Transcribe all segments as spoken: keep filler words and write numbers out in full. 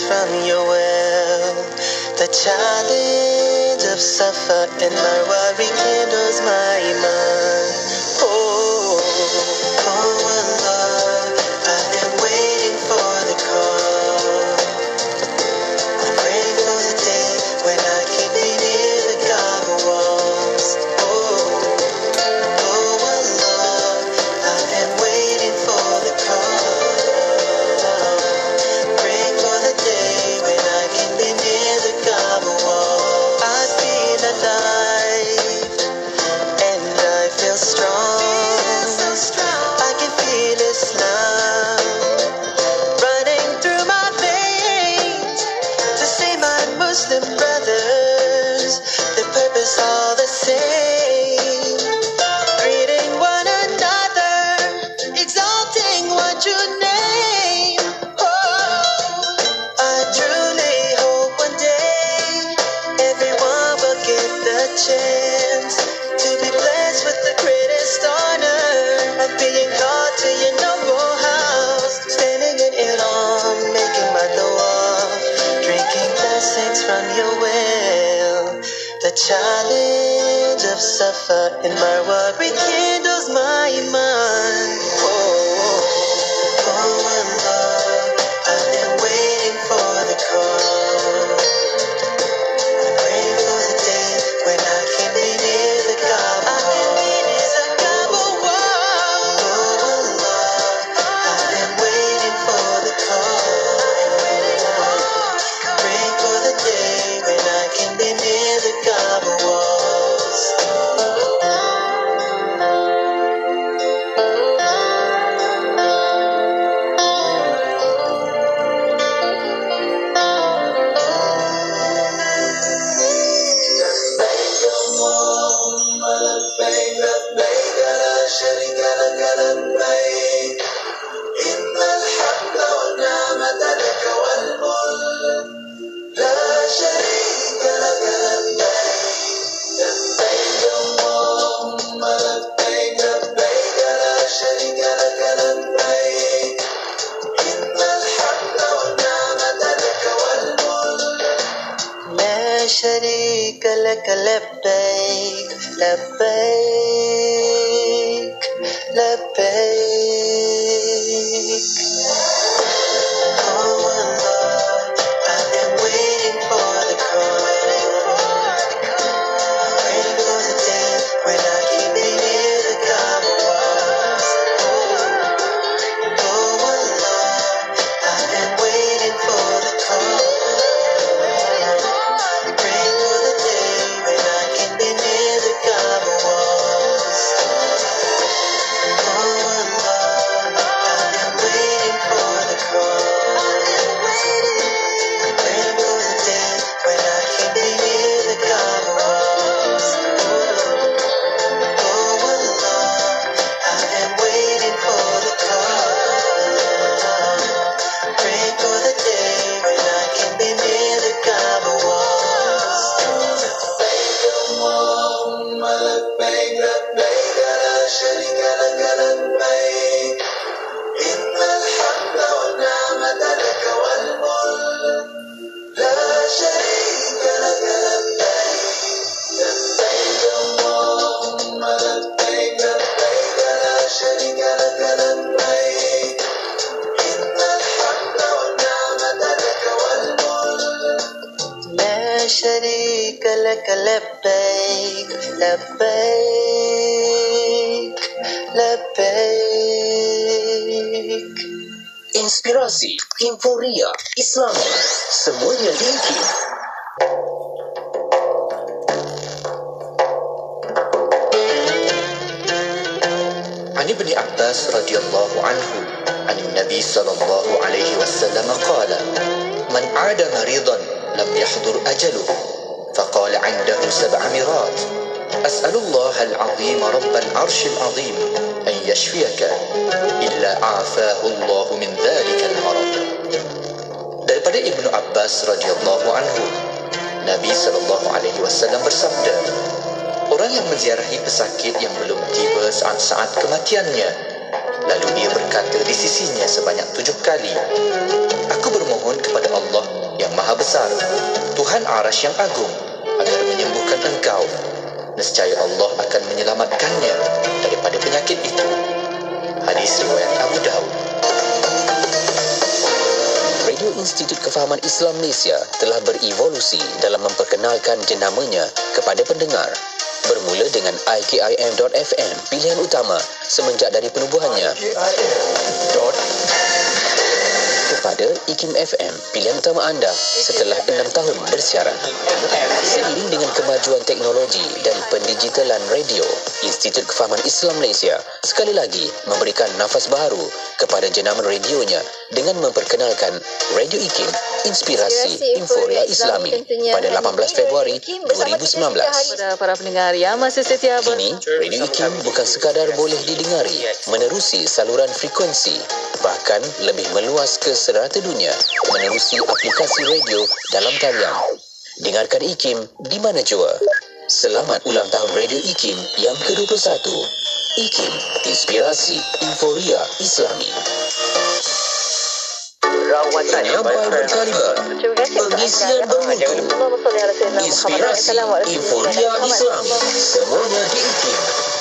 from your well. The challenge of Safa and Marwa rekindles my iman. Oh, oh Allah, I am waiting for the call. I'm praying for the day when I can be near the Kaaba walls. Oh, oh Allah, I am waiting for the call. Praying for the day when I can be near the Kaaba wall. I feel alive and I feel strong. I can feel Islam running through my veins to save my Muslim brothers. The purpose all the same. Greeting one another, exalting what you name. Oh, I truly hope one day everyone will get the chance to be blessed with the greatest honor of being called to your noble house, standing in Iran, making my dua, drinking blessings from your well. The challenge of Safa and Marwa rekindles my iman. Oh, oh, oh Allah, I am waiting for the call. I'm praying for the day when I can be near the Kaaba. I can be near the Kaaba wall. Oh Allah, I am waiting for the call. Praying for the day when I can be near the Kaaba walls. لبيك لبيك لا شريك لك لبيك إن الحمد والنعمة لك والملك لا شريك لك لبيك لبيك اللهم لبيك لبيك لا شريك لك لبيك إن الحمد والنعمة لك والملك لا شريك لك لبيك لبيك لبيك. Oh Allah, I am waiting for the call. Waiting for the day when I can be near the Kaaba walls. Oh Allah, I am waiting for the call. Praying for the day when I can be near the Kaaba walls. Oh Allah, I am waiting for the call. Praying for the day when I can be near the Kaaba walls. Oh Allah, I am waiting for the call. Praying for the day when I can be near the Kaaba walls. اللهم لبيك لبيك لا شريك لك لبيك إن الحمد والنعمة لك والملك لا شريك لك لبيك لبيك اللهم لبيك لبيك لا شريك لك لبيك إن الحمد والنعمة لك والملك لا شريك لك لبيك لبيك لبيك. Inspirasi, Inforia, Islami, semuanya tinggi. عن ابن عباس رضي الله عنه عن النبي صلى الله عليه وسلم قال: من عاد مريضا لم يحضر أجله، فقال عنده سبع مرات: أسأل الله العظيم رب العرش العظيم أن يشفيك إلا عافاه الله من ذلك المرض. Daripada Ibnu Abbas radhiyallahu anhu, Nabi sallallahu alaihi wasallam bersabda, orang yang menziarahi pesakit yang belum tiba saat-saat kematiannya, lalu ia berkata di sisinya sebanyak tujuh kali, aku bermohon kepada Allah yang maha besar, Tuhan Arasy yang agung, agar menyembuhkan engkau. Nescaya Allah akan menyelamatkannya daripada penyakit itu. Hadis riwayat Abu Daud. Radio Institut Kefahaman Islam Malaysia telah berevolusi dalam memperkenalkan jenamanya kepada pendengar. Bermula dengan I K I M dot F M, pilihan utama semenjak dari penubuhannya, kepada I K I M F M, pilihan utama anda setelah enam tahun bersiaran. Seiring dengan kemajuan teknologi dan pendigitalan radio, Institut Kefahaman Islam Malaysia sekali lagi memberikan nafas baru kepada jenama radionya dengan memperkenalkan Radio I K I M Inspirasi Inforia Islami pada lapan belas Februari dua ribu sembilan belas. Kepada para pendengar yang masih setia ber- Kini, Radio I K I M bukan sekadar boleh didengari menerusi saluran frekuensi, bahkan lebih meluas ke serata dunia menerusi aplikasi radio dalam talian. Dengarkan I K I M di mana jua. Selamat ulang tahun Radio I K I M yang ke dua puluh satu. I K I M Inspirasi Inforia Islami. Penyampaian berkaliber, pengisian bermutu, Inspirasi Inforia Islami, semuanya di I K I M.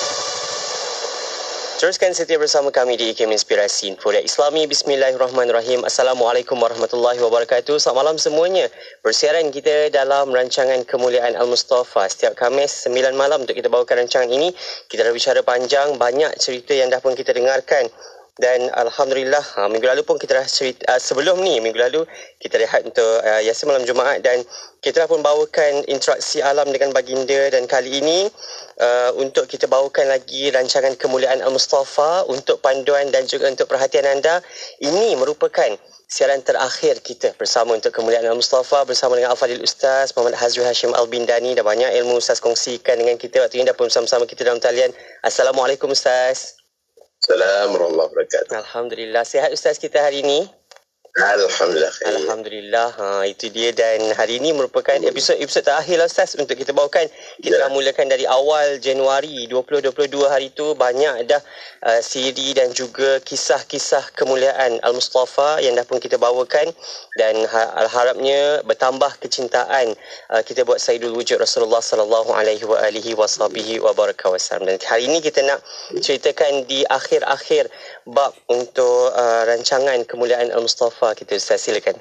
Teruskan setia bersama kami di I K I M Inspirasi Inforia Islami. Bismillahirrahmanirrahim. Assalamualaikum warahmatullahi wabarakatuh. Selamat malam semuanya. Persiaran kita dalam rancangan Kemuliaan Al-Mustafa setiap Khamis sembilan malam untuk kita bawakan rancangan ini. Kita dah bicara panjang, banyak cerita yang dah pun kita dengarkan. Dan Alhamdulillah, minggu lalu pun kita dah cerita, sebelum ni, minggu lalu kita rehat untuk uh, Yasin Malam Jumaat, dan kita dah pun bawakan interaksi alam dengan baginda. Dan kali ini uh, untuk kita bawakan lagi rancangan Kemuliaan Al-Mustafa untuk panduan dan juga untuk perhatian anda. Ini merupakan siaran terakhir kita bersama untuk Kemuliaan Al-Mustafa bersama dengan Al-Fadhil Ustaz Muhammad Hazrul Hashim Al-Bindani. Dan banyak ilmu Ustaz kongsikan dengan kita. Waktu ini dah pun bersama-sama kita dalam talian. Assalamualaikum Ustaz. Assalamualaikum warahmatullahi wabarakatuh. Alhamdulillah. Sihat Ustaz kita hari ini? Alhamdulillah. Khair. Alhamdulillah. Ha, itu dia. Dan hari ini merupakan episod-episod terakhir lah Ustaz untuk kita bawakan. Kita ya. dah mulakan dari awal Januari dua ribu dua puluh dua hari tu. Banyak dah uh, siri dan juga kisah-kisah kemuliaan Al-Mustafa yang dah pun kita bawakan. Dan ha- harapnya bertambah kecintaan uh, kita buat Sayyidul Wujud Rasulullah sallallahu alaihi wa alihi washabihi wa baraka wasallam. Dan hari ini kita nak ceritakan di akhir-akhir bab untuk uh, rancangan Kemuliaan Al-Mustafa. Kita Ustaz, silakan.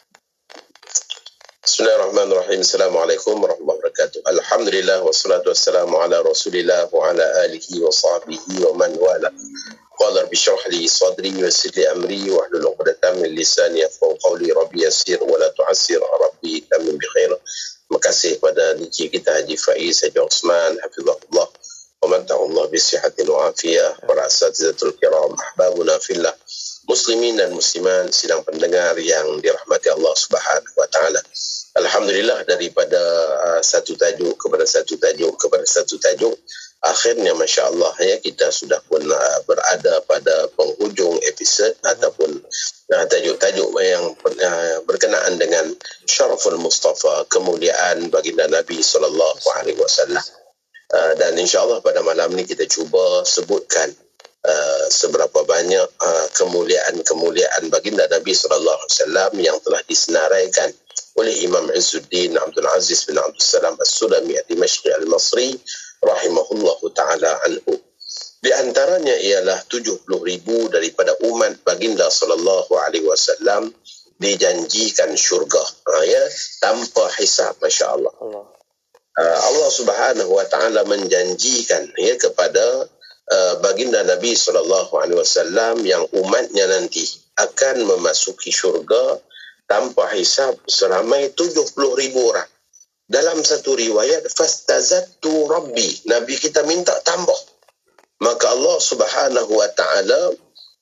Bismillahirrahmanirrahim. Assalamualaikum warahmatullahi wabarakatuh. Alhamdulillah wassalatu wassalamu ala Rasulillah wa ala alihi wa sahbihi wa man wala. Qala rabbi shrah li sadri wa yassir li amri wa hlul 'uqdatam min lisani yafqahu qawli. Rabbi yassir wa la tu'assir, rabbi tamim bi khair. Terima kasih kepada D J kita Haji Faiz, Haji Osman, hafizahullah wa manta'allah bi sihatin wa afiyah. Para asatizatul kiram, ahbabuna fillah, muslimin dan muslimat, sidang pendengar yang dirahmati Allah Subhanahu wa taala. Alhamdulillah, daripada uh, satu tajuk kepada satu tajuk kepada satu tajuk, akhirnya masya-Allah ya, kita sudah pun uh, berada pada penghujung episod ataupun uh, tajuk-tajuk yang uh, berkenaan dengan Syaraful Mustafa, kemuliaan baginda Nabi sallallahu alaihi wasallam. Uh, dan insya-Allah pada malam ni kita cuba sebutkan Uh, seberapa banyak uh, kemuliaan-kemuliaan baginda Nabi sallallahu alaihi wasallam yang telah disenaraikan oleh Imam Izzuddin Abdul Aziz bin Abdul Salam As-Sulami Ad-Dimashqi Al-Masri rahimahullahu taala anhu. Di antaranya ialah tujuh puluh ribu daripada umat baginda sallallahu alaihi wasallam dijanjikan syurga, uh, ya, tanpa hisab, masya-Allah. Uh, Allah Subhanahu wa taala menjanjikan ya kepada Uh, baginda Nabi sallallahu alaihi wasallam yang umatnya nanti akan memasuki syurga tanpa hisab seramai tujuh puluh ribu orang. Dalam satu riwayat, fastazattu rabbi, Nabi kita minta tambah. Maka Allah Subhanahu wa taala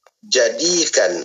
jadikan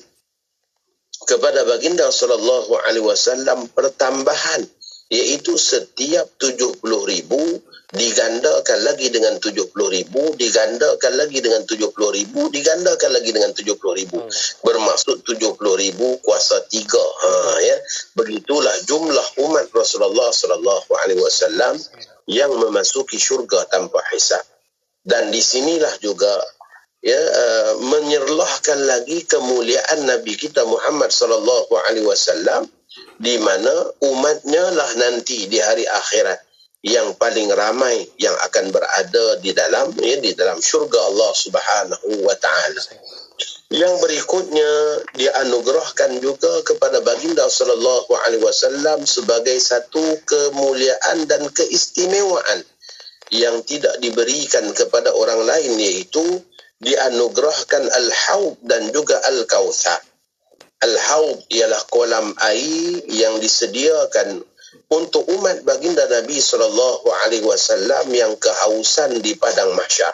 kepada baginda sallallahu alaihi wasallam pertambahan, iaitu setiap tujuh puluh ribu digandakan lagi dengan tujuh puluh ribu, digandakan lagi dengan tujuh puluh ribu, digandakan lagi dengan tujuh puluh ribu. Bermaksud tujuh puluh ribu kuasa tiga. Ha, ya. Begitulah jumlah umat Rasulullah sallallahu alaihi wasallam yang memasuki syurga tanpa hisab. Dan di sinilah juga ya uh, menyerlahkan lagi kemuliaan Nabi kita Muhammad sallallahu alaihi wasallam di mana umatnya lah nanti di hari akhirat yang paling ramai yang akan berada di dalam ya, di dalam syurga Allah Subhanahu wa taala. Yang berikutnya dianugerahkan juga kepada baginda sallallahu alaihi wasallam sebagai satu kemuliaan dan keistimewaan yang tidak diberikan kepada orang lain, yaitu dianugerahkan Al-Haud dan juga Al-Kautsar. Al-Haud ialah kolam air yang disediakan untuk umat baginda Nabi sallallahu alaihi wasallam yang kehausan di padang mahsyar.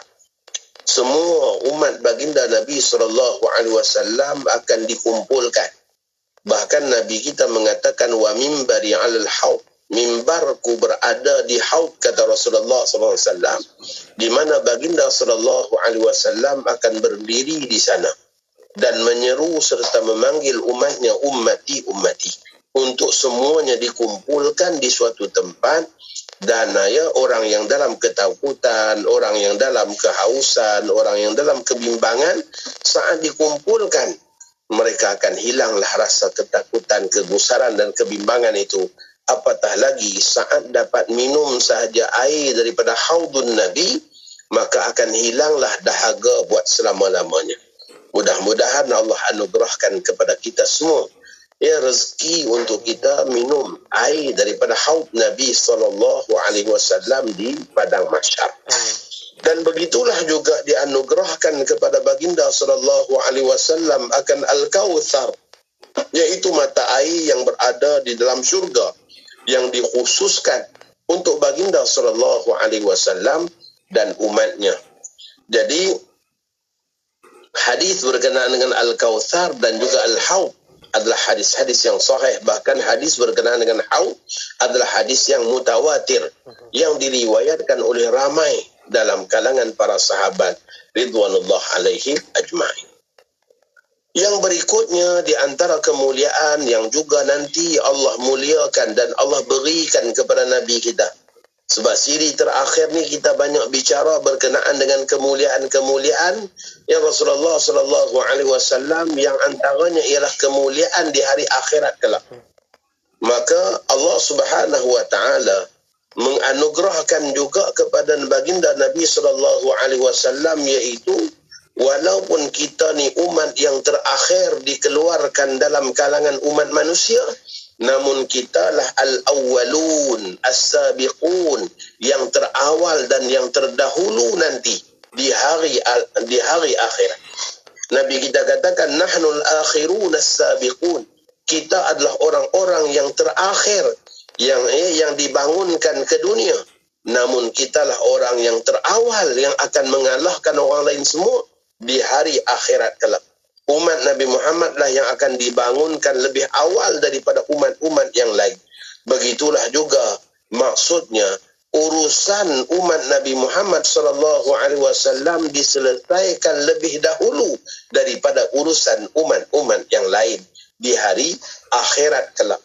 Semua umat baginda Nabi sallallahu alaihi wasallam akan dikumpulkan. Bahkan Nabi kita mengatakan wa mimbari 'alal haud, mimbarku berada di haud, kata Rasulullah sallallahu alaihi wasallam, di mana baginda sallallahu alaihi wasallam akan berdiri di sana dan menyeru serta memanggil umatnya ummati ummati, untuk semuanya dikumpulkan di suatu tempat. Dan ya, orang yang dalam ketakutan, orang yang dalam kehausan, orang yang dalam kebimbangan, saat dikumpulkan, mereka akan hilanglah rasa ketakutan, kegusaran dan kebimbangan itu. Apatah lagi saat dapat minum sahaja air daripada haudun Nabi, maka akan hilanglah dahaga buat selama-lamanya. Mudah-mudahan Allah anugerahkan kepada kita semua ya rezeki untuk kita minum air daripada haud Nabi sallallahu alaihi wasallam di padang mahsyar. Dan begitulah juga dianugerahkan kepada baginda sallallahu alaihi wasallam akan Al-Kautsar, yaitu mata air yang berada di dalam syurga yang dikhususkan untuk baginda sallallahu alaihi wasallam dan umatnya. Jadi hadis berkenaan dengan Al-Kautsar dan juga Al-Haud adalah hadis-hadis yang sahih. Bahkan hadis berkenaan dengan haud adalah hadis yang mutawatir, yang diriwayatkan oleh ramai dalam kalangan para sahabat ridwanullah alaihim ajma'in. Yang berikutnya di antara kemuliaan yang juga nanti Allah muliakan dan Allah berikan kepada Nabi kita. Sebab siri terakhir ni kita banyak bicara berkenaan dengan kemuliaan-kemuliaan yang Rasulullah sallallahu alaihi wasallam, yang antaranya ialah kemuliaan di hari akhirat kelak. Maka Allah Subhanahu wa taala menganugerahkan juga kepada baginda Nabi sallallahu alaihi wasallam, yaitu walaupun kita ni umat yang terakhir dikeluarkan dalam kalangan umat manusia, namun kitalah al-awwalun as-sabiqun, yang terawal dan yang terdahulu nanti di hari di hari akhirat. Nabi kita katakan nahnul akhirun as-sabiqun, kita adalah orang-orang yang terakhir yang eh, yang dibangunkan ke dunia, namun kitalah orang yang terawal yang akan mengalahkan orang lain semua di hari akhirat kelak. Umat Nabi Muhammad lah yang akan dibangunkan lebih awal daripada umat-umat yang lain. Begitulah juga maksudnya urusan umat Nabi Muhammad sallallahu alaihi wasallam diselesaikan lebih dahulu daripada urusan umat-umat yang lain di hari akhirat kelak.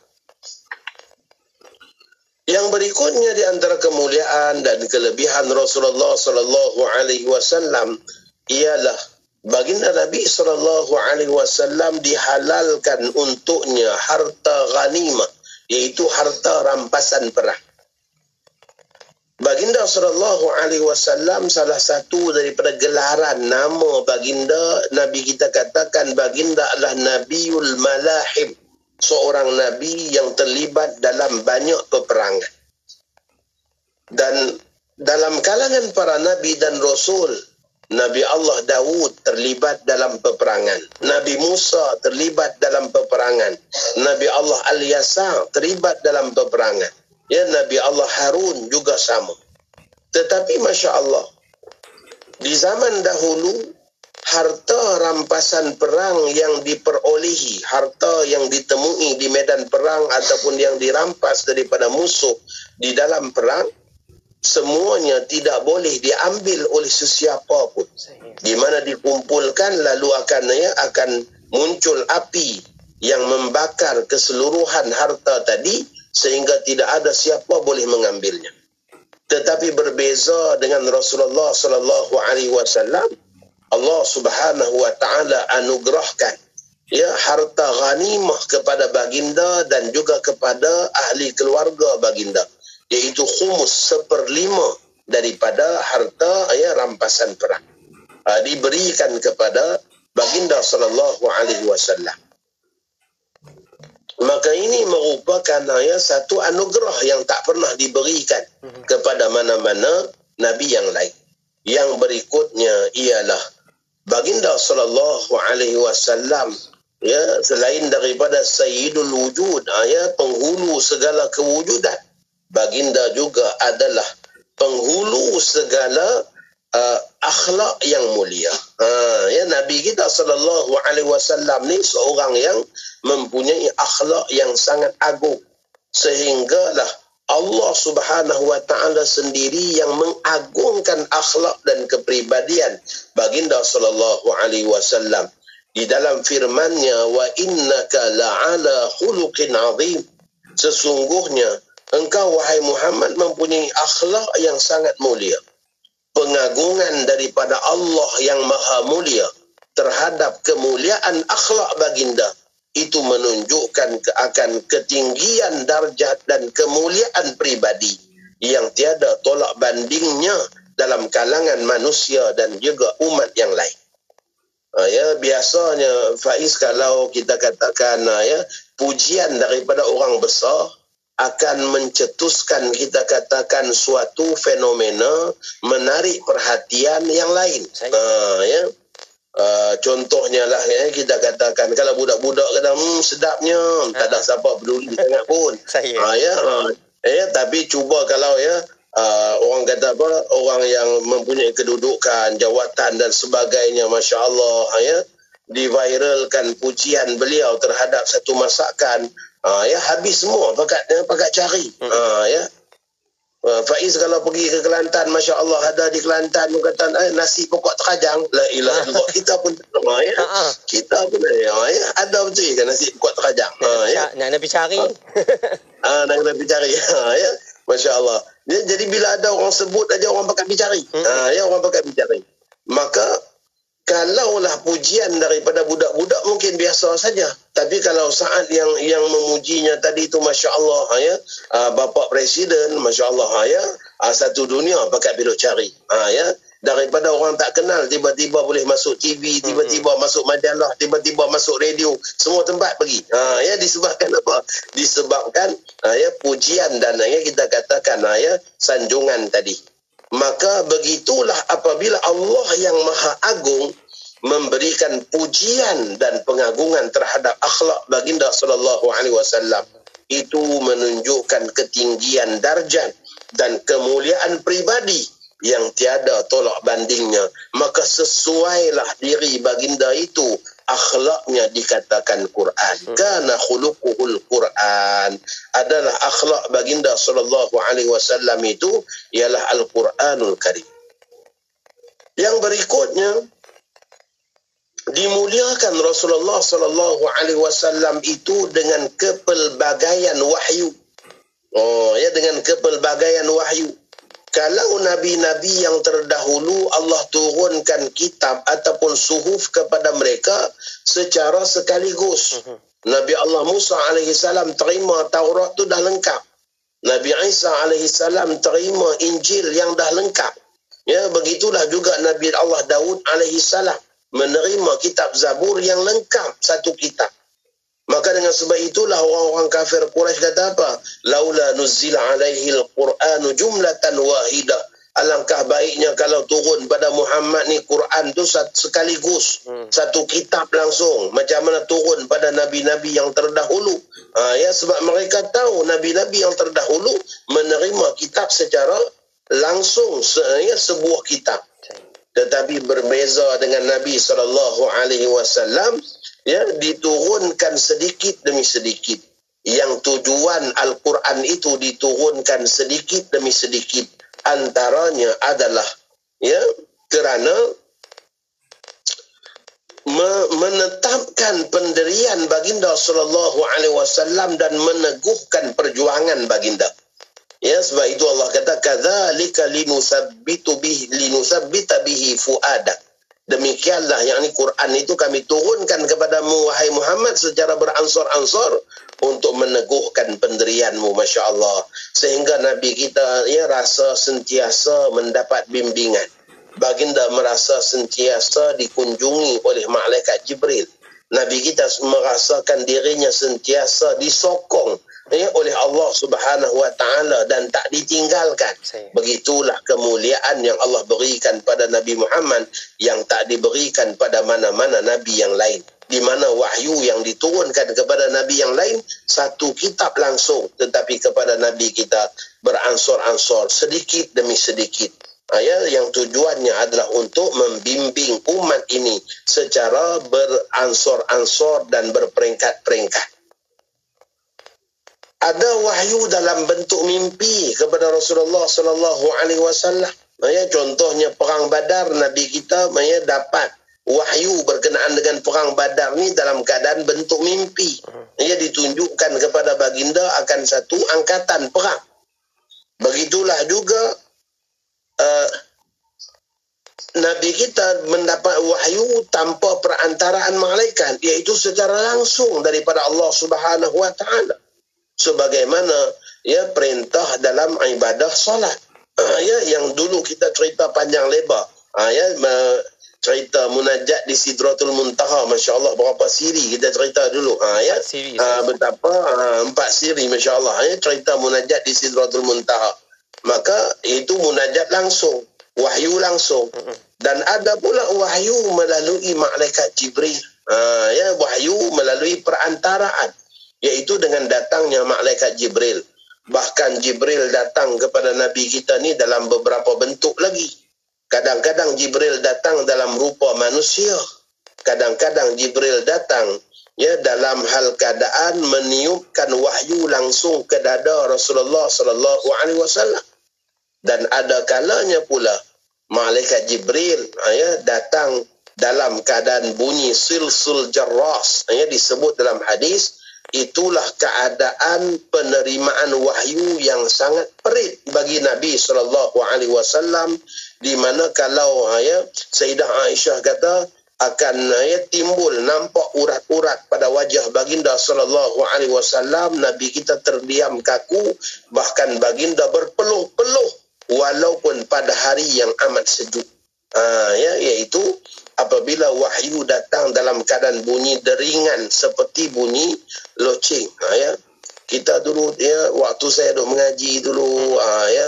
Yang berikutnya di antara kemuliaan dan kelebihan Rasulullah sallallahu alaihi wasallam ialah baginda Nabi sallallahu alaihi wasallam dihalalkan untuknya harta ghanimah, yaitu harta rampasan perang. Baginda sallallahu alaihi wasallam, salah satu daripada gelaran nama baginda, Nabi kita katakan baginda adalah Nabiul Malahim, seorang nabi yang terlibat dalam banyak peperangan. Dan dalam kalangan para nabi dan rasul, Nabi Allah Daud terlibat dalam peperangan. Nabi Musa terlibat dalam peperangan. Nabi Allah Al-Yasa terlibat dalam peperangan. Ya, Nabi Allah Harun juga sama. Tetapi Masya Allah, di zaman dahulu, harta rampasan perang yang diperolehi, harta yang ditemui di medan perang ataupun yang dirampas daripada musuh di dalam perang, semuanya tidak boleh diambil oleh sesiapa pun. Di mana dikumpulkan, lalu akan ya, akan muncul api yang membakar keseluruhan harta tadi, sehingga tidak ada siapa boleh mengambilnya. Tetapi berbeza dengan Rasulullah sallallahu alaihi wasallam, Allah Subhanahu wa taala anugerahkan ya harta ghanimah kepada baginda dan juga kepada ahli keluarga baginda, iaitu khumus seperlima daripada harta ya rampasan perang uh, diberikan kepada baginda sallallahu alaihi wasallam. Maka ini merupakan ya satu anugerah yang tak pernah diberikan kepada mana-mana nabi yang lain. Yang berikutnya ialah baginda sallallahu alaihi wasallam ya selain daripada sayyidul wujud, ya penghulu segala kewujudan, baginda juga adalah penghulu segala uh, akhlak yang mulia. Ha, ya Nabi kita sallallahu alaihi wasallam ni seorang yang mempunyai akhlak yang sangat agung, sehinggalah Allah Subhanahu wa taala sendiri yang mengagungkan akhlak dan kepribadian baginda sallallahu alaihi wasallam di dalam firman-Nya, wa innaka la'ala khuluqin azim, sesungguhnya engkau wahai Muhammad mempunyai akhlak yang sangat mulia. Pengagungan daripada Allah yang maha mulia terhadap kemuliaan akhlak baginda itu menunjukkan ke akan ketinggian darjat dan kemuliaan pribadi yang tiada tolak bandingnya dalam kalangan manusia dan juga umat yang lain. Ya, biasanya Faiz, kalau kita katakan ya pujian daripada orang besar akan mencetuskan kita katakan suatu fenomena menarik perhatian yang lain. Uh, ya. Uh, contohnya lah ya, kita katakan kalau budak-budak kata hmm, sedapnya, tak ada siapa peduli sangat pun. Uh, ya, uh, ya, tapi cuba kalau ya uh, orang kata apa, orang yang mempunyai kedudukan, jawatan dan sebagainya, Masya Allah, ya, diviralkan pujian beliau terhadap satu masakan. Ha, ya habis semua pakat ya, pakat cari. Ha, ya. Uh, Faiz kalau pergi ke Kelantan, Masya Allah, ada di Kelantan dia kata eh, nasi pokok terkajang, la ilaha illallah. Kita pun ha, ya. Kita pun ya, ya. Ada betul kan nasi pokok terkajang. Ha, ya. Nak nak pergi cari. Ha, nak pergi cari. Ha, ya. Masya Allah. Ya, jadi bila ada orang sebut aja orang pakat pergi cari. Ha, ya, orang pakat pergi cari. Maka kalaulah pujian daripada budak-budak mungkin biasa saja, tapi kalau saat yang yang memujinya tadi itu Masya Allah, ya, uh, Bapak Presiden, Masya Allah, ya, uh, satu dunia pakat pergi cari, uh, ya, daripada orang tak kenal tiba-tiba boleh masuk T V, tiba-tiba hmm. masuk majalah, tiba-tiba masuk radio, semua tempat pergi. Uh, ya, disebabkan apa? Disebabkan uh, ya pujian dan ya kita katakan uh, ya sanjungan tadi. Maka begitulah apabila Allah yang Maha Agung memberikan pujian dan pengagungan terhadap akhlak baginda sallallahu alaihi wasallam, itu menunjukkan ketinggian darjat dan kemuliaan pribadi yang tiada tolak bandingnya. Maka sesuailah diri baginda itu akhlaknya dikatakan Quran. Kana khuluquhul Quran, adalah akhlak baginda sallallahu alaihi wasallam itu ialah Al-Quranul Karim. Yang berikutnya, dimuliakan Rasulullah sallallahu alaihi wasallam itu dengan kepelbagaian wahyu. Oh ya, dengan kepelbagaian wahyu. Kalau nabi-nabi yang terdahulu Allah turunkan kitab ataupun suhuf kepada mereka secara sekaligus. Nabi Allah Musa alaihi salam terima Taurat tu dah lengkap. Nabi Isa alaihi salam terima Injil yang dah lengkap. Ya, begitulah juga Nabi Allah Daud alaihi salam menerima kitab Zabur yang lengkap, satu kitab. Maka dengan sebab itulah orang-orang kafir Quraisy kata apa? Laula nuzila alaihi al-Qur'anu jumlatan wahidah. Alangkah baiknya kalau turun pada Muhammad ni Quran tu sekaligus, hmm. satu kitab langsung. Macam mana turun pada nabi-nabi yang terdahulu. Ha, ya, sebab mereka tahu nabi-nabi yang terdahulu menerima kitab secara langsung, se ya, sebuah kitab. Tetapi berbeza dengan Nabi sallallahu alaihi wasallam, ya, diturunkan sedikit demi sedikit. Yang tujuan Al-Quran itu diturunkan sedikit demi sedikit. Antaranya adalah ya kerana me menetapkan pendirian baginda sallallahu alaihi wasallam dan meneguhkan perjuangan baginda. Ya, sebab itu Allah kata kadzalika linusabbitu bihi linusabbita bihi fuadak. Demikianlah yang ini Quran itu kami turunkan kepadamu wahai Muhammad secara beransur-ansur untuk meneguhkan pendirianmu, Masya Allah. Sehingga Nabi kita ya rasa sentiasa mendapat bimbingan. Baginda merasa sentiasa dikunjungi oleh malaikat Jibril. Nabi kita merasakan dirinya sentiasa disokong ya, oleh Allah Subhanahu wa taala dan tak ditinggalkan. Begitulah kemuliaan yang Allah berikan pada Nabi Muhammad yang tak diberikan pada mana-mana nabi yang lain. Di mana wahyu yang diturunkan kepada nabi yang lain satu kitab langsung, tetapi kepada nabi kita beransur-ansur, sedikit demi sedikit. Ya, yang tujuannya adalah untuk membimbing umat ini secara beransur-ansur dan berperingkat-peringkat. Ada wahyu dalam bentuk mimpi kepada Rasulullah sallallahu alaihi wasallam. Ya, contohnya perang Badar, Nabi kita ya, dapat wahyu berkenaan dengan perang Badar ni dalam keadaan bentuk mimpi. Ya, ditunjukkan kepada baginda akan satu angkatan perang. Begitulah juga Uh, Nabi kita mendapat wahyu tanpa perantaraan malaikat, iaitu secara langsung daripada Allah Subhanahu wa taala. Sebagaimana ya perintah dalam ibadah solat. Uh, ya yang dulu kita cerita panjang lebar. Uh, ya uh, cerita munajat di Sidratul Muntaha, Masya Allah, berapa siri kita cerita dulu. Uh, ya siri, uh, betapa uh, empat siri, Masya Allah. Ya cerita munajat di Sidratul Muntaha. Maka itu munajat langsung, wahyu langsung. Dan ada pula wahyu melalui malaikat Jibril. Ha, ya, wahyu melalui perantaraan, yaitu dengan datangnya malaikat Jibril. Bahkan Jibril datang kepada Nabi kita ni dalam beberapa bentuk lagi. Kadang-kadang Jibril datang dalam rupa manusia. Kadang-kadang Jibril datang ya dalam hal keadaan meniupkan wahyu langsung ke dada Rasulullah sallallahu alaihi wasallam. Dan ada kalanya pula malaikat Jibril ya datang dalam keadaan bunyi silsul jarras, ya disebut dalam hadis, itulah keadaan penerimaan wahyu yang sangat perit bagi Nabi sallallahu alaihi wasallam, di mana kalau ya Sayyidah Aisyah kata akan ya, timbul nampak urat-urat pada wajah baginda sallallahu alaihi wasallam, Nabi kita terdiam kaku, bahkan baginda berpeluh-peluh walaupun pada hari yang amat sejuk. Ha, ya, iaitu apabila wahyu datang dalam keadaan bunyi deringan seperti bunyi loceng. Ha, ya. Kita dulu ya waktu saya duk mengaji dulu ha, ya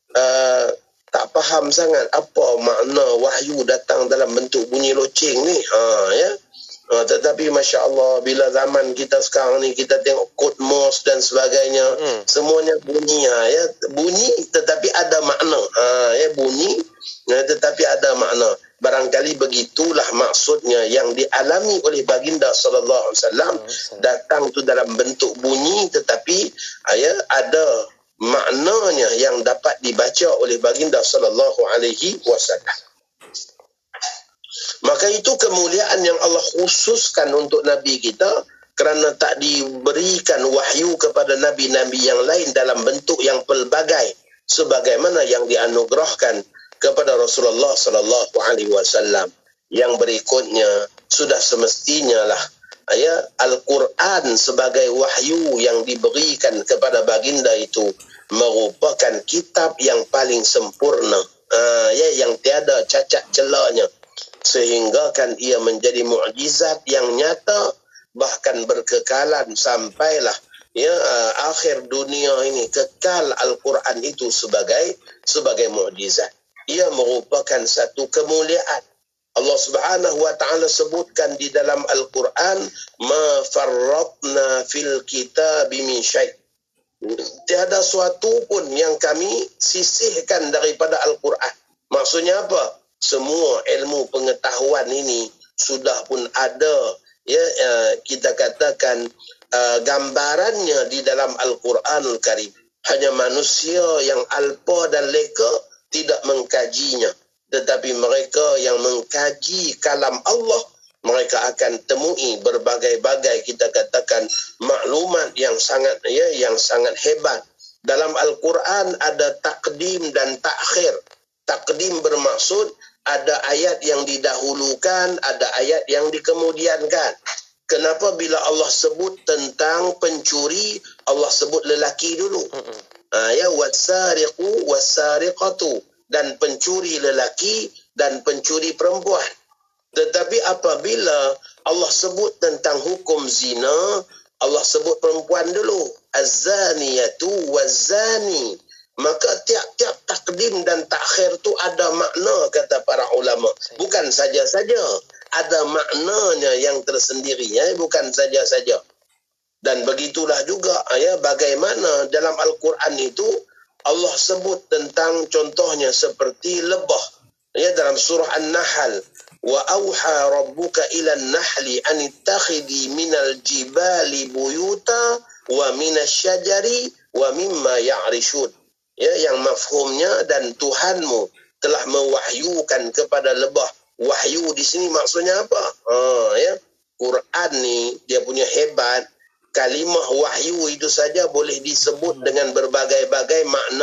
uh, tak faham sangat apa makna wahyu datang dalam bentuk bunyi loceng ni. Ha, ya. Uh, tetapi Masya Allah, bila zaman kita sekarang ni kita tengok kod Morse dan sebagainya, hmm. semuanya bunyi, ha, ya, bunyi tetapi ada makna, ha, ya, bunyi ya, tetapi ada makna. Barangkali begitulah maksudnya yang dialami oleh baginda sallallahu alaihi wasallam, datang tu dalam bentuk bunyi tetapi ya, ada maknanya yang dapat dibaca oleh baginda sallallahu alaihi wasallam. Maka itu kemuliaan yang Allah khususkan untuk Nabi kita, kerana tak diberikan wahyu kepada Nabi-Nabi yang lain dalam bentuk yang pelbagai sebagaimana yang dianugerahkan kepada Rasulullah sallallahu alaihi wasallam. Yang berikutnya sudah semestinya lah ya, Al-Quran sebagai wahyu yang diberikan kepada baginda itu merupakan kitab yang paling sempurna, uh, ya, yang tiada cacat celanya, sehingga kan ia menjadi mukjizat yang nyata bahkan berkekalan sampailah ya uh, akhir dunia ini, kekal Al-Quran itu sebagai sebagai mukjizat. Ia merupakan satu kemuliaan. Allah Subhanahu wa taala sebutkan di dalam Al-Quran, ma farratna fil kitabi min syai'. Tiada suatu pun yang kami sisihkan daripada Al-Quran. Maksudnya apa? Semua ilmu pengetahuan ini sudah pun ada, ya, uh, kita katakan uh, gambarannya di dalam Al-Quranul Karim. Hanya manusia yang alpa dan leka tidak mengkajinya, tetapi mereka yang mengkaji kalam Allah, mereka akan temui berbagai-bagai, kita katakan, maklumat yang sangat ya yang sangat hebat. Dalam Al-Quran ada takdim dan takhir. Takdim bermaksud ada ayat yang didahulukan, ada ayat yang dikemudiankan. Kenapa bila Allah sebut tentang pencuri, Allah sebut lelaki dulu? Ha, ya, wasariqu wasariqatu, dan pencuri lelaki dan pencuri perempuan. Tetapi apabila Allah sebut tentang hukum zina, Allah sebut perempuan dulu. Az-zaniyatu waz-zani. Maka tiap-tiap takdim dan takhir tu ada makna, kata para ulama. Bukan saja-saja. Ada maknanya yang tersendiri, ya, bukan saja-saja. Dan begitulah juga, ya, bagaimana dalam Al-Quran itu Allah sebut tentang contohnya seperti lebah. Ya, dalam surah An-Nahl. Wa auha rabbuka ila an-nahli an ittakhidhi minal jibali buyuta wa minasyajari wa mimma ya'rishun. Ya, yang mafhumnya, dan Tuhanmu telah mewahyukan kepada lebah. Wahyu di sini maksudnya apa? Ha, ya. Quran ni dia punya hebat. Kalimah wahyu itu saja boleh disebut dengan berbagai-bagai makna.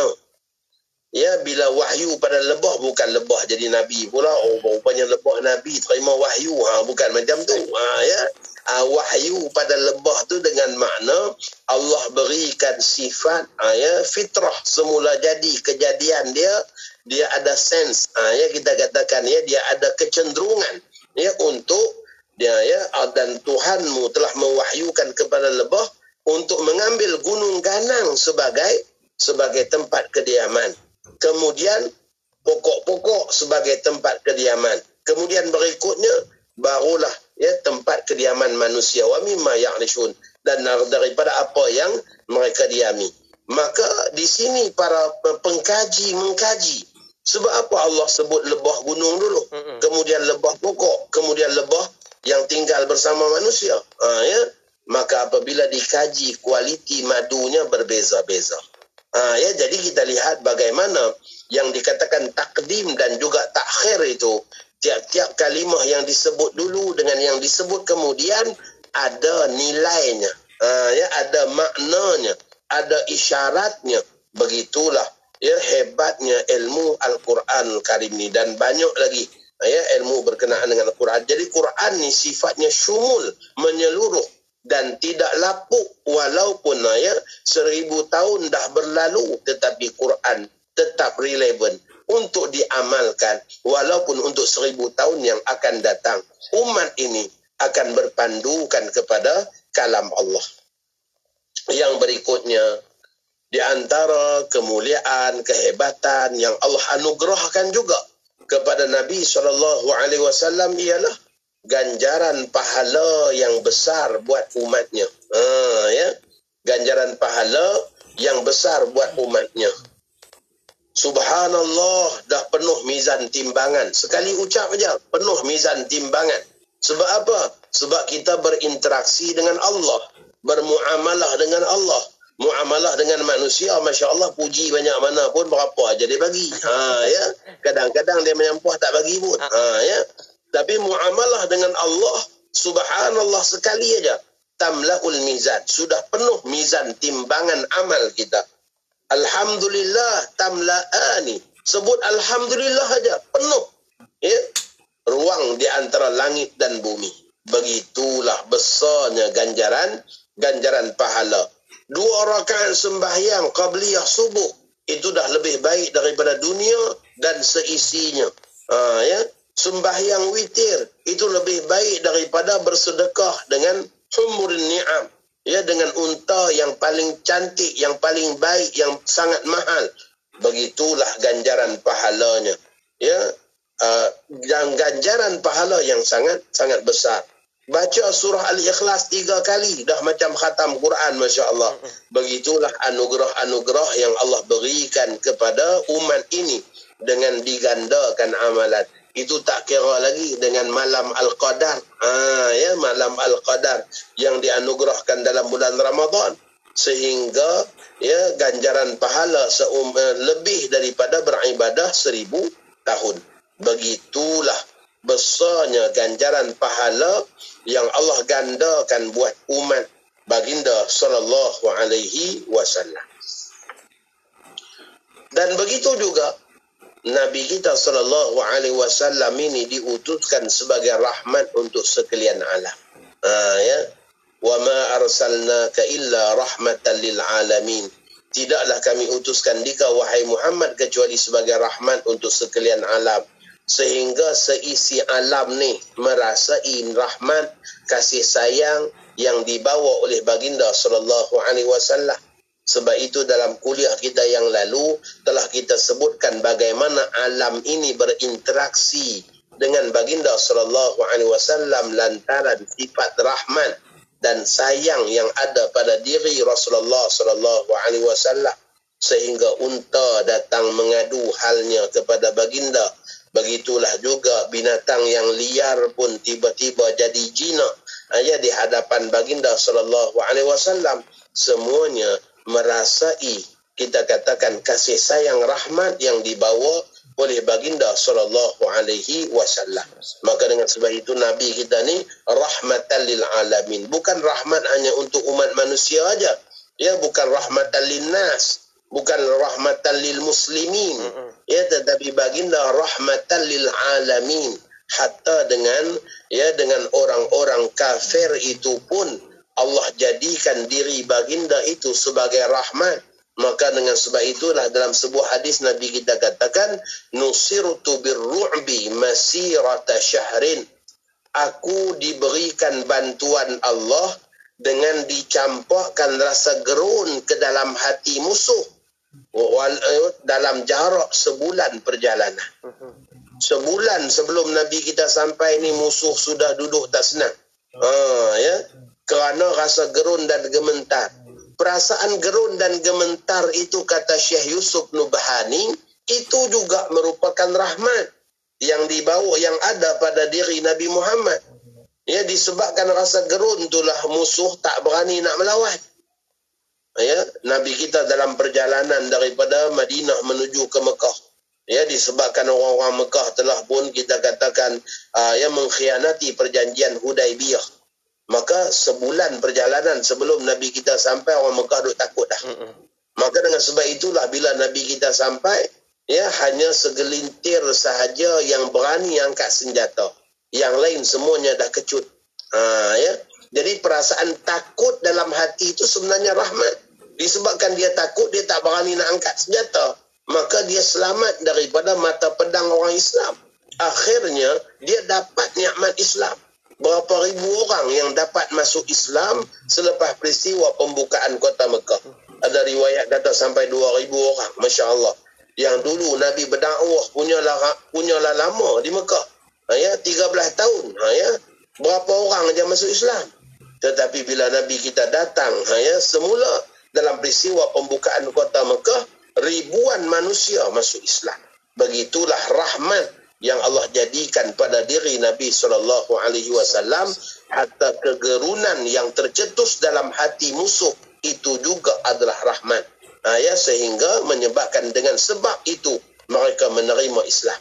Ya, bila wahyu pada lebah, bukan lebah jadi nabi pula. Oh, rupanya lebah nabi terima wahyu. Ha, bukan macam tu. Ha, ya. Ha, wahyu pada lebah tu dengan makna Allah berikan sifat, ha, ya, fitrah, semula jadi kejadian dia, dia ada sense, ha, ya, kita katakan, ya, dia ada kecenderungan, ya, untuk dia, ya, dan Tuhanmu telah mewahyukan kepada lebah untuk mengambil gunung ganang sebagai sebagai tempat kediaman. Kemudian pokok-pokok sebagai tempat kediaman. Kemudian berikutnya barulah, ya, tempat kediaman manusia. Wa mimma ya'rishun, dan daripada apa yang mereka diami. Maka di sini para pengkaji mengkaji. Sebab apa Allah sebut lebah gunung dulu, kemudian lebah pokok, kemudian lebah yang tinggal bersama manusia. Ha, ya? Maka apabila dikaji, kualiti madunya berbeza-beza. Ha, ya, jadi kita lihat bagaimana yang dikatakan takdim dan juga takhir itu, tiap-tiap kalimah yang disebut dulu dengan yang disebut kemudian ada nilainya, ha, ya, ada maknanya, ada isyaratnya. Begitulah, ya, hebatnya ilmu Al-Quran Karim ni, dan banyak lagi, ya, ilmu berkenaan dengan Al-Quran. Jadi Quran ni sifatnya syumul, menyeluruh dan tidak lapuk, walaupun, ya, seribu tahun dah berlalu, tetapi Quran tetap relevan untuk diamalkan, walaupun untuk seribu tahun yang akan datang. Umat ini akan berpandukan kepada kalam Allah. Yang berikutnya, di antara kemuliaan, kehebatan yang Allah anugerahkan juga kepada Nabi sallallahu alaihi wasallam ialah ganjaran pahala yang besar buat umatnya. Ha, ya, ganjaran pahala yang besar buat umatnya. Subhanallah, dah penuh mizan timbangan. Sekali ucap aja, penuh mizan timbangan. Sebab apa? Sebab kita berinteraksi dengan Allah, bermuamalah dengan Allah. Muamalah dengan manusia, Masya Allah, puji banyak mana pun, berapa aja dia bagi. Ha, ya. Kadang-kadang dia menyampah tak bagi pun. Ha, ya. Tapi muamalah dengan Allah, subhanallah, sekali aja, tamla'ul mizan. Sudah penuh mizan timbangan amal kita. Alhamdulillah tamla'ani. Sebut Alhamdulillah aja, penuh, ya, ruang di antara langit dan bumi. Begitulah besarnya ganjaran, ganjaran pahala. Dua rakaat sembahyang qabliyah subuh itu dah lebih baik daripada dunia dan seisinya. Ha, ya, sembahyang witir itu lebih baik daripada bersedekah dengan humurun ni'am, ya, dengan unta yang paling cantik, yang paling baik, yang sangat mahal. Begitulah ganjaran pahalanya, ya, uh, dan ganjaran pahala yang sangat sangat besar. Baca surah Al-Ikhlas tiga kali dah macam khatam Quran, Masya Allah. Begitulah anugerah-anugerah yang Allah berikan kepada umat ini dengan digandakan amalan. Itu tak kira lagi dengan malam Al-Qadar. Ha, ya, malam Al-Qadar yang dianugerahkan dalam bulan Ramadan. Sehingga, ya, ganjaran pahala seum, lebih daripada beribadah seribu tahun. Begitulah besarnya ganjaran pahala yang Allah gandakan buat umat baginda sallallahu alaihi wasallam. Dan begitu juga, Nabi kita sallallahu alaihi wasallam ini diutuskan sebagai rahmat untuk sekalian alam. Ha, ya. Wa ma arsalnaka illa rahmatan lil alamin. Tidaklah kami utuskan dikau wahai Muhammad kecuali sebagai rahmat untuk sekalian alam. Sehingga seisi alam ni merasai rahmat, kasih sayang yang dibawa oleh baginda sallallahu alaihi wasallam. Sebab itu dalam kuliah kita yang lalu telah kita sebutkan bagaimana alam ini berinteraksi dengan baginda sallallahu alaihi wasallam lantaran sifat rahmat dan sayang yang ada pada diri Rasulullah sallallahu alaihi wasallam, sehingga unta datang mengadu halnya kepada baginda. Begitulah juga binatang yang liar pun tiba-tiba jadi jinak ya di hadapan baginda sallallahu alaihi wasallam. Semuanya merasai, kita katakan, kasih sayang rahmat yang dibawa oleh baginda sallallahu alaihi wasallam. Maka dengan sebab itu Nabi kita ni rahmatan lil alamin, bukan rahmat hanya untuk umat manusia aja. Ya, bukan rahmatan lin nas, bukan rahmatan lil muslimin. Ya, tetapi baginda rahmatan lil alamin. Hatta dengan ya dengan orang-orang kafir itu pun Allah jadikan diri baginda itu sebagai rahmat. Maka dengan sebab itulah dalam sebuah hadis Nabi kita katakan, nusirtu birru'bi masirata syahrin. Aku diberikan bantuan Allah dengan dicampakkan rasa gerun ke dalam hati musuh dalam jarak sebulan perjalanan. Sebulan sebelum Nabi kita sampai ni musuh sudah duduk tak senang. Ha, ya, kerana rasa gerun dan gementar. Perasaan gerun dan gementar itu, kata Syekh Yusuf Nubhani, itu juga merupakan rahmat yang dibawa, yang ada pada diri Nabi Muhammad. Ya, disebabkan rasa gerun itulah musuh tak berani nak melawan. Ya, Nabi kita dalam perjalanan daripada Madinah menuju ke Mekah, ya, disebabkan orang-orang Mekah telah pun kita katakan uh, yang mengkhianati perjanjian Hudaibiyah. Maka sebulan perjalanan sebelum Nabi kita sampai, orang Mekah duk takut dah. Mm-mm. Maka dengan sebab itulah bila Nabi kita sampai, ya, hanya segelintir sahaja yang berani angkat senjata. Yang lain semuanya dah kecut. Ha, ya. Jadi perasaan takut dalam hati itu sebenarnya rahmat. Disebabkan dia takut, dia tak berani nak angkat senjata. Maka dia selamat daripada mata pedang orang Islam. Akhirnya dia dapat nikmat Islam. Berapa ribu orang yang dapat masuk Islam selepas peristiwa pembukaan kota Mekah. Ada riwayat kata sampai dua ribu orang. Masya Allah. Yang dulu Nabi berdakwah punyalah, punyalah lama di Mekah. Ha, ya, tiga belas tahun. Ha, ya, berapa orang aja masuk Islam. Tetapi bila Nabi kita datang, ha, ya, semula dalam peristiwa pembukaan kota Mekah, ribuan manusia masuk Islam. Begitulah rahmat yang Allah jadikan pada diri Nabi sallallahu alaihi wasallam, hatta kegerunan yang tercetus dalam hati musuh itu juga adalah rahmat. Ha, ya, sehingga menyebabkan dengan sebab itu mereka menerima Islam.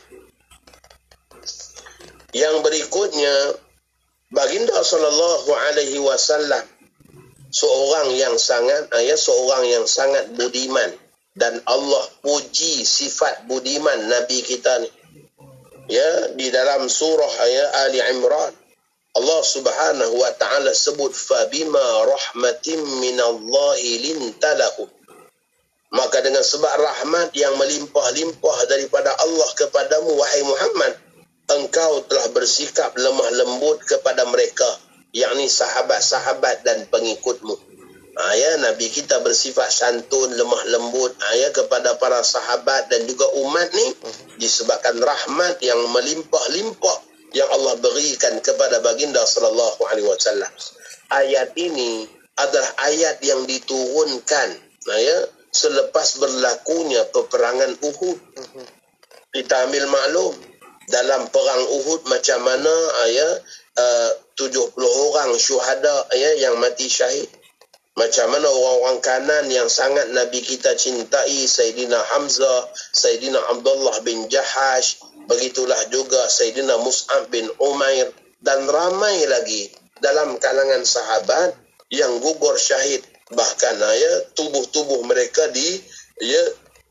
Yang berikutnya, baginda sallallahu alaihi wasallam seorang yang sangat ya, seorang yang sangat budiman, dan Allah puji sifat budiman Nabi kita ni. Ya, di dalam surah ya, Ali Imran, Allah Subhanahu wa taala sebut fabima rahmatin minallahi lintalahum. Maka dengan sebab rahmat yang melimpah-limpah daripada Allah kepadamu wahai Muhammad, engkau telah bersikap lemah lembut kepada mereka, yakni sahabat-sahabat dan pengikutmu. Ha, ya, Nabi kita bersifat santun, lemah lembut, ha, ya, kepada para sahabat dan juga umat ni disebabkan rahmat yang melimpah-limpah yang Allah berikan kepada baginda sallallahu alaihi wasallam. Ayat ini adalah ayat yang diturunkan, ha, ya, selepas berlakunya peperangan Uhud. Kita ambil maklum dalam perang Uhud macam mana, ya, uh, tujuh puluh orang syuhada, ya, yang mati syahid. Macam mana orang-orang kanan yang sangat Nabi kita cintai, Sayyidina Hamzah, Sayyidina Abdullah bin Jahash, begitulah juga Sayyidina Mus'ab bin Umair, dan ramai lagi dalam kalangan sahabat yang gugur syahid. Bahkan ya, tubuh-tubuh mereka di ya,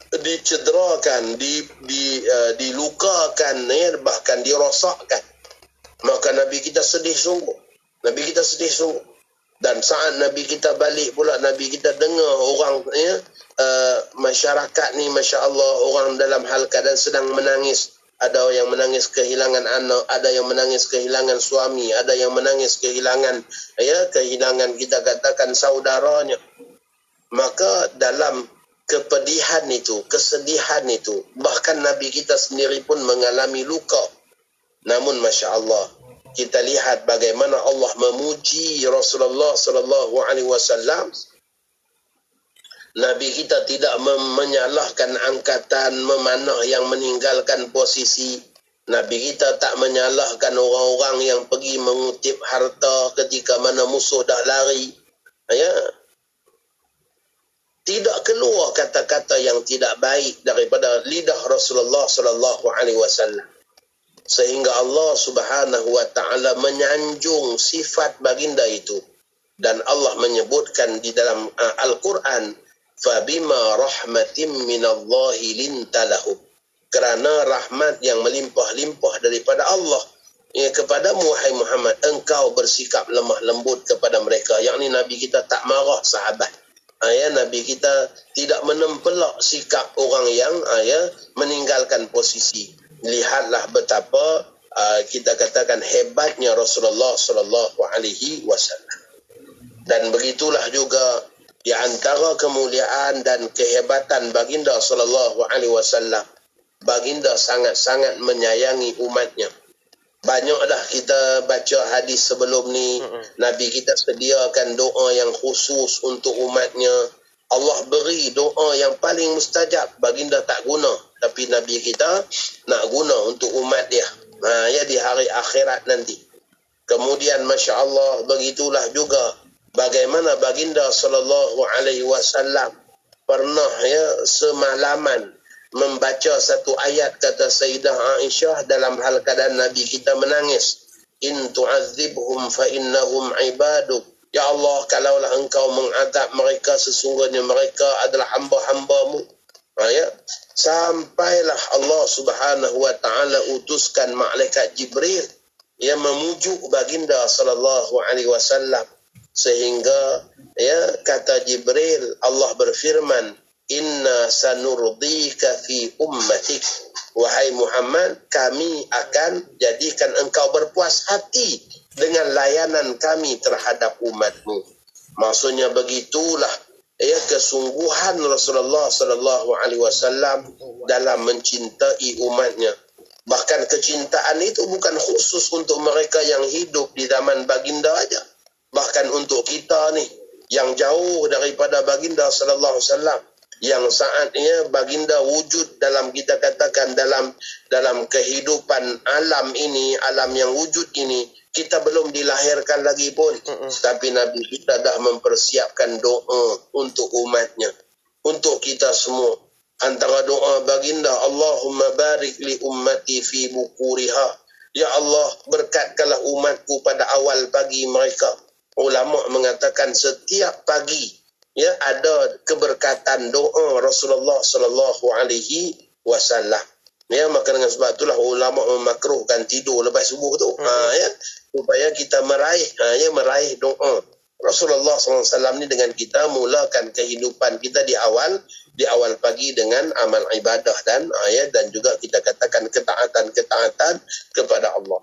dicederakan, di, di, uh, dilukakan, ya, bahkan dirosakkan. Maka Nabi kita sedih sungguh. Nabi kita sedih sungguh. Dan saat Nabi kita balik pula, Nabi kita dengar orang, ya, uh, masyarakat ni, Masya Allah, orang dalam hal keadaan sedang menangis. Ada yang menangis kehilangan anak, ada yang menangis kehilangan suami, ada yang menangis kehilangan, ya, kehilangan kita katakan saudaranya. Maka dalam kepedihan itu, kesedihan itu, bahkan Nabi kita sendiri pun mengalami luka. Namun Masya Allah, kita lihat bagaimana Allah memuji Rasulullah sallallahu alaihi wasallam. Nabi kita tidak menyalahkan angkatan memanah yang meninggalkan posisi. Nabi kita tak menyalahkan orang-orang yang pergi mengutip harta ketika mana musuh dah lari. Ya. Tidak keluar kata-kata yang tidak baik daripada lidah Rasulullah sallallahu alaihi wasallam. Sehingga Allah Subhanahu wa taala menyanjung sifat baginda itu, dan Allah menyebutkan di dalam uh, Al-Quran, fabima rahmatim minallahi lintalahu, kerana rahmat yang melimpah-limpah daripada Allah, ya, kepadamu wahai Muhammad, engkau bersikap lemah lembut kepada mereka. Yakni Nabi kita tak marah sahabat. Ya, Nabi kita tidak menempelak sikap orang yang ya, meninggalkan posisi. Lihatlah betapa uh, kita katakan hebatnya Rasulullah sallallahu alaihi wasallam. Dan begitulah juga di antara kemuliaan dan kehebatan baginda sallallahu alaihi wasallam. Baginda sangat-sangat menyayangi umatnya. Banyak dah kita baca hadis sebelum ni, mm-hmm. Nabi kita sediakan doa yang khusus untuk umatnya. Allah beri doa yang paling mustajab, baginda tak guna, tapi Nabi kita nak guna untuk umat dia. Nah, ya, di hari akhirat nanti. Kemudian Masya Allah, begitulah juga bagaimana baginda sallallahu alaihi wasallam pernah, ya, semalaman membaca satu ayat, kata Sayyidah Aisyah, dalam hal keadaan Nabi kita menangis. In tu'adzibhum fa innahum ibaduk. Ya Allah, kalaulah engkau mengadab mereka, sesungguhnya mereka adalah hamba-hambamu. Ha, ya. Sampailah Allah Subhanahu wa taala utuskan malaikat Jibril yang memujuk baginda sallallahu alaihi wasallam, sehingga, ya, kata Jibril, Allah berfirman, inna sanurdika fi ummatik, wahai Muhammad, kami akan jadikan engkau berpuas hati dengan layanan kami terhadap umatmu. Maksudnya begitulah, ya, kesungguhan Rasulullah sallallahu alaihi wasallam dalam mencintai umatnya. Bahkan kecintaan itu bukan khusus untuk mereka yang hidup di zaman baginda aja. Bahkan untuk kita ni yang jauh daripada baginda sallallahu alaihi wasallam, yang saatnya baginda wujud dalam, kita katakan, dalam dalam kehidupan alam ini, alam yang wujud ini, kita belum dilahirkan lagi pun. Mm-mm. Tapi Nabi kita dah mempersiapkan doa untuk umatnya, untuk kita semua. Antara doa baginda, Allahumma barik li ummati fi bukuriha. Ya Allah, berkatkanlah umatku pada awal pagi mereka. Ulama mengatakan setiap pagi, ya, ada keberkatan doa Rasulullah sallallahu alaihi wasallam. Ya, maka dengan sebab itulah ulama memakruhkan tidur lepas subuh tu. Hmm. Ha, ya, supaya kita meraih, ha, ya, meraih doa Rasulullah sallallahu alaihi wasallam ni dengan kita mulakan kehidupan kita di awal di awal pagi dengan amal ibadah dan, ha, ya, dan juga kita katakan ketaatan-ketaatan kepada Allah.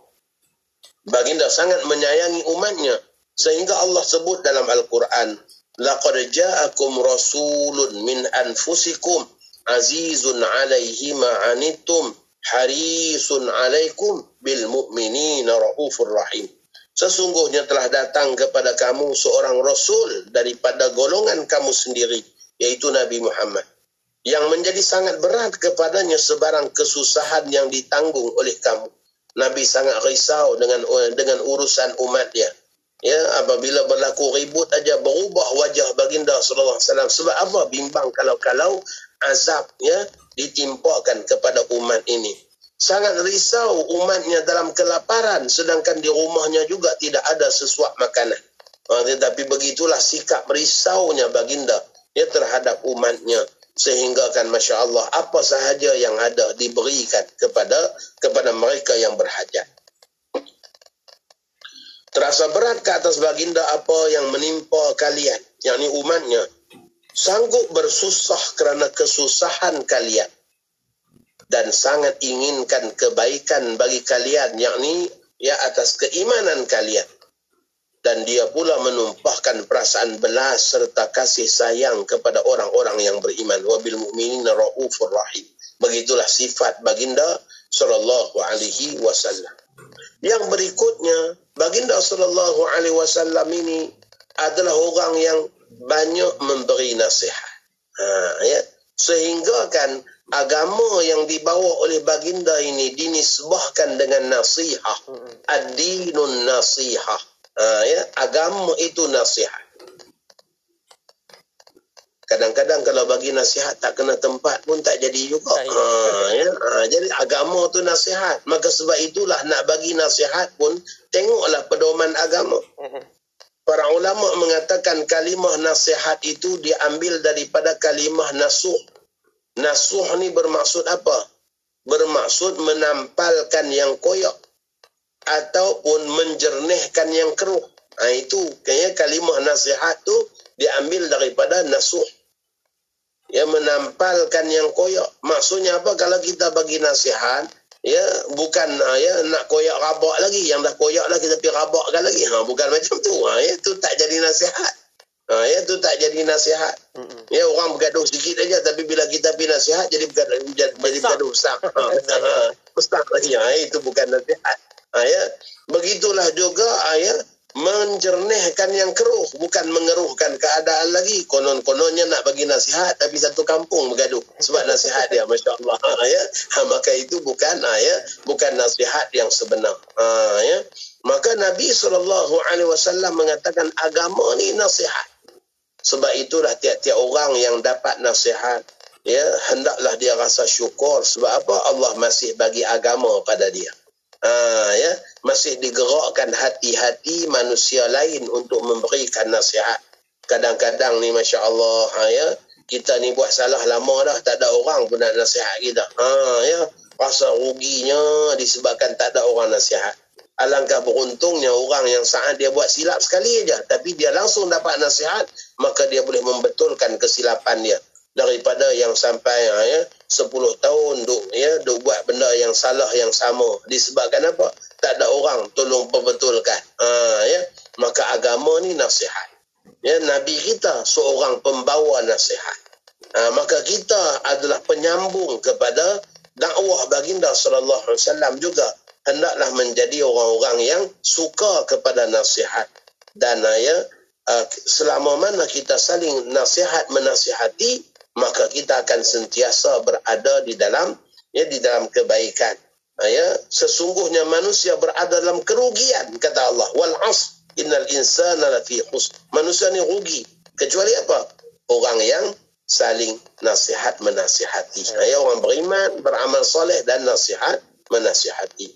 Baginda sangat menyayangi umatnya, sehingga Allah sebut dalam Al-Quran, laqad ja'akum rasulun min anfusikum azizun alaihi ma anittum harisun alaikum bil mu'minina raufur rahim. Sesungguhnya telah datang kepada kamu seorang rasul daripada golongan kamu sendiri, yaitu Nabi Muhammad, yang menjadi sangat berat kepadanya sebarang kesusahan yang ditanggung oleh kamu. Nabi sangat risau dengan dengan urusan umat dia. Ya, apabila berlaku ribut aja berubah wajah baginda sallallahu alaihi wasallam. Sebab apa? Bimbang kalau-kalau azab, ya, ditimpakan kepada umat ini. Sangat risau umatnya dalam kelaparan, sedangkan di rumahnya juga tidak ada sesuap makanan. Ha, tetapi begitulah sikap risaunya baginda, ya, terhadap umatnya. sehingga kan Masya Allah apa sahaja yang ada diberikan kepada kepada mereka yang berhajat. Terasa berat ke atas baginda apa yang menimpa kalian, yakni umatnya, sanggup bersusah kerana kesusahan kalian dan sangat inginkan kebaikan bagi kalian, yakni ya atas keimanan kalian. Dan dia pula menumpahkan perasaan belas serta kasih sayang kepada orang-orang yang beriman. Wabil mu'minina raufur rahim. Begitulah sifat baginda sallallahu alaihi wasallam. Yang berikutnya, baginda sallallahu alaihi wasallam ini adalah orang yang banyak memberi nasihat. Ha, ya. Sehingga kan agama yang dibawa oleh baginda ini dinisbahkan dengan nasihat. Ad-dinun nasihat. Ha, ya, agama itu nasihat. Kadang-kadang kalau bagi nasihat tak kena tempat pun tak jadi juga. Ha, ya, ha, jadi agama itu nasihat. Maka sebab itulah nak bagi nasihat pun tengoklah pedoman agama. Para ulama mengatakan kalimah nasihat itu diambil daripada kalimah nasuh. Nasuh ni bermaksud apa? Bermaksud menampalkan yang koyak ataupun menjernihkan yang keruh. Ha, itu kayaknya kalimah nasihat tu diambil daripada nasuh. Ya, menampalkan yang koyak. Maksudnya apa? Kalau kita bagi nasihat, ya bukan ya nak koyak rabak lagi, yang dah koyak lah kita pergi rabakkan lagi. Ha, bukan macam tu. Ha, ya tu tak jadi nasihat. Ha, ya tu tak jadi nasihat. Mm-hmm. Ya orang bergaduh sikit aja, tapi bila kita pergi nasihat jadi bergaduh jadi bergaduh besar. Ha, ha, besar lagi. Ha, itu bukan nasihat. Ha, ya. Begitulah juga ya, menjernihkan yang keruh, bukan mengeruhkan keadaan lagi. Konon-kononnya nak bagi nasihat tapi satu kampung bergaduh sebab nasihat dia, Masya Allah. Ha, ya. Ha, maka itu bukan ha, ya, bukan nasihat yang sebenar. Ha, ya. Maka Nabi sallallahu alaihi wasallam mengatakan agama ni nasihat. Sebab itulah tiap-tiap orang yang dapat nasihat, ya, hendaklah dia rasa syukur. Sebab apa? Allah masih bagi agama pada dia. Ha, ya, masih digerakkan hati-hati manusia lain untuk memberikan nasihat. Kadang-kadang ni Masya Allah, ha, ya, kita ni buat salah lama dah, tak ada orang pun nak nasihat kita. Ha, ya, rasa ruginya disebabkan tak ada orang nasihat. Alangkah beruntungnya orang yang saat dia buat silap sekali aja, tapi dia langsung dapat nasihat, maka dia boleh membetulkan kesilapan dia. Daripada yang sampai ya, sepuluh tahun duk, ya, duk buat benda yang salah yang sama. Disebabkan apa? Tak ada orang tolong perbetulkan. Ha, ya. Maka agama ni nasihat. Ya, Nabi kita seorang pembawa nasihat. Ha, maka kita adalah penyambung kepada dakwah baginda sallallahu alaihi wasallam juga. Hendaklah menjadi orang-orang yang suka kepada nasihat. Dan ya, selama mana kita saling nasihat menasihati, maka kita akan sentiasa berada di dalam ya di dalam kebaikan. Ya, sesungguhnya manusia berada dalam kerugian, kata Allah. Wal asr innal insana lafi khusr. Manusia ni rugi kecuali apa? Orang yang saling nasihat menasihati. Ya, orang beriman, beramal soleh dan nasihat menasihati.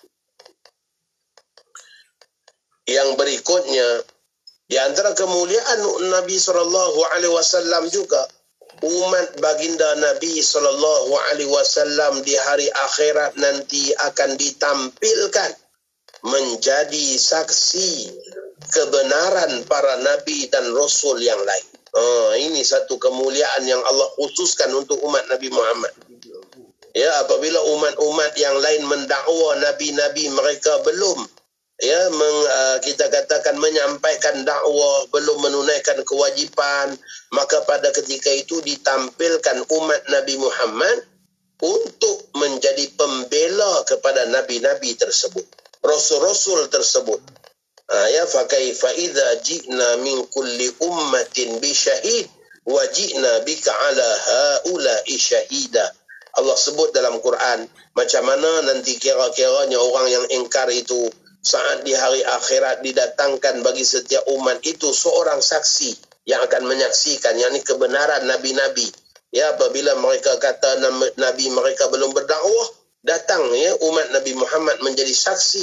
Yang berikutnya, di antara kemuliaan Nabi sallallahu alaihi wasallam juga, umat baginda Nabi sallallahu alaihi wasallam di hari akhirat nanti akan ditampilkan menjadi saksi kebenaran para nabi dan rasul yang lain. Oh, ini satu kemuliaan yang Allah khususkan untuk umat Nabi Muhammad. Ya, apabila umat-umat yang lain mendakwa nabi-nabi mereka belum ya meng, uh, kita katakan menyampaikan dakwah, belum menunaikan kewajipan, maka pada ketika itu ditampilkan umat Nabi Muhammad untuk menjadi pembela kepada nabi-nabi tersebut, rasul-rasul tersebut. Uh, ya fa kaifa idza ji'na min kulli ummatin bi syahid wa ji'na bika ala haula'i syahida. Allah sebut dalam Quran macam mana nanti kira-kiranya orang yang ingkar itu saat di hari akhirat didatangkan bagi setiap umat itu seorang saksi yang akan menyaksikan, yakni kebenaran nabi-nabi. Ya, apabila mereka kata nabi mereka belum berdakwah, datang ya umat Nabi Muhammad menjadi saksi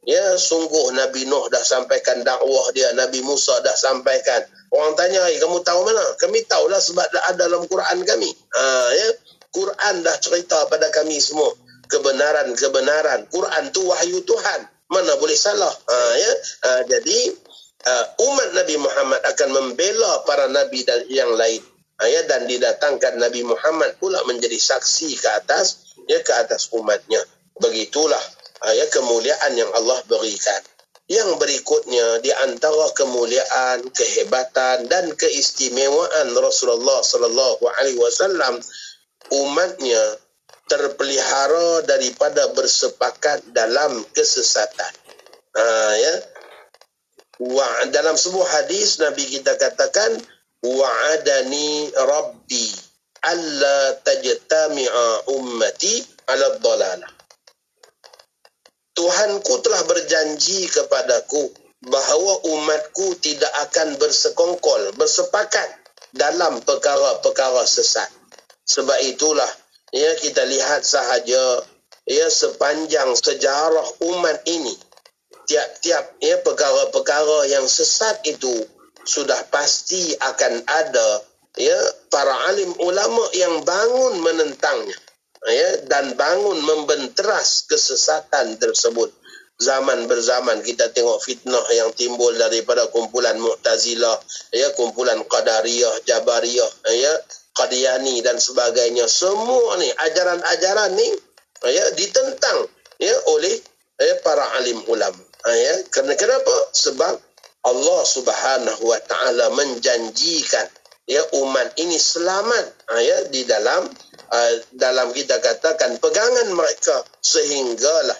Ya, sungguh Nabi Nuh dah sampaikan dakwah dia, Nabi Musa dah sampaikan. Orang tanya, "Hai, kamu tahu mana?" Kami tahulah sebab ada dalam Quran kami. Ha, ya, Quran dah cerita pada kami semua kebenaran-kebenaran. Quran tu wahyu Tuhan. Mana boleh salah. Ha, ya. Ha, jadi uh, umat Nabi Muhammad akan membela para nabi dan yang lain. Ha, ya, dan didatangkan Nabi Muhammad pula menjadi saksi ke atas ya ke atas umatnya. Begitulah ya kemuliaan yang Allah berikan. Yang berikutnya di antara kemuliaan, kehebatan dan keistimewaan Rasulullah sallallahu alaihi wasallam, umatnya terpelihara daripada bersepakat dalam kesesatan. Ha, ya. Wa, dalam sebuah hadis Nabi kita katakan, wa'adani rabbi alla tajtami'a ummati ala dhalalah. Tuhanku telah berjanji kepadaku bahawa umatku tidak akan bersekongkol, bersepakat dalam perkara-perkara sesat. Sebab itulah ya kita lihat sahaja ya sepanjang sejarah umat ini, tiap-tiap ya perkara-perkara yang sesat itu sudah pasti akan ada ya para alim ulama yang bangun menentangnya. Ya, dan bangun membenteras kesesatan tersebut. Zaman berzaman kita tengok fitnah yang timbul daripada kumpulan Mu'tazilah, ya, kumpulan Qadariyah, Jabariyah, ya, Qadiani dan sebagainya. Semua ni ajaran-ajaran ni ya ditentang ya oleh ya, para alim ulama. Ya, kerana kenapa? Sebab Allah Subhanahu wa taala menjanjikan ya umat ini selamat ya di dalam Uh, dalam kita katakan pegangan mereka, sehinggalah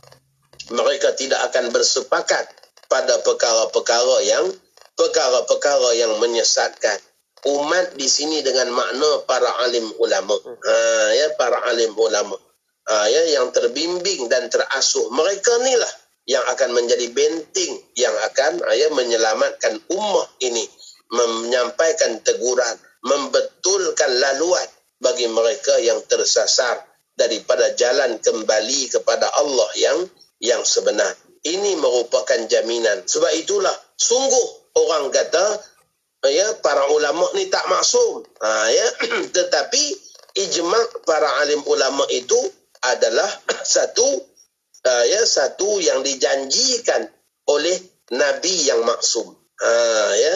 mereka tidak akan bersepakat pada perkara-perkara yang perkara-perkara yang menyesatkan umat di sini dengan makna para alim ulama. Ha, ya para alim ulama. Ha, ya yang terbimbing dan terasuh. Mereka inilah yang akan menjadi benteng yang akan ya menyelamatkan ummah ini, menyampaikan teguran, membetulkan laluan bagi mereka yang tersasar daripada jalan kembali kepada Allah yang yang sebenar. Ini merupakan jaminan. Sebab itulah sungguh orang kata ya para ulama ni tak maksum. Ha, ya tetapi ijma' para alim ulama itu adalah satu uh, ya satu yang dijanjikan oleh nabi yang maksum. Ha, ya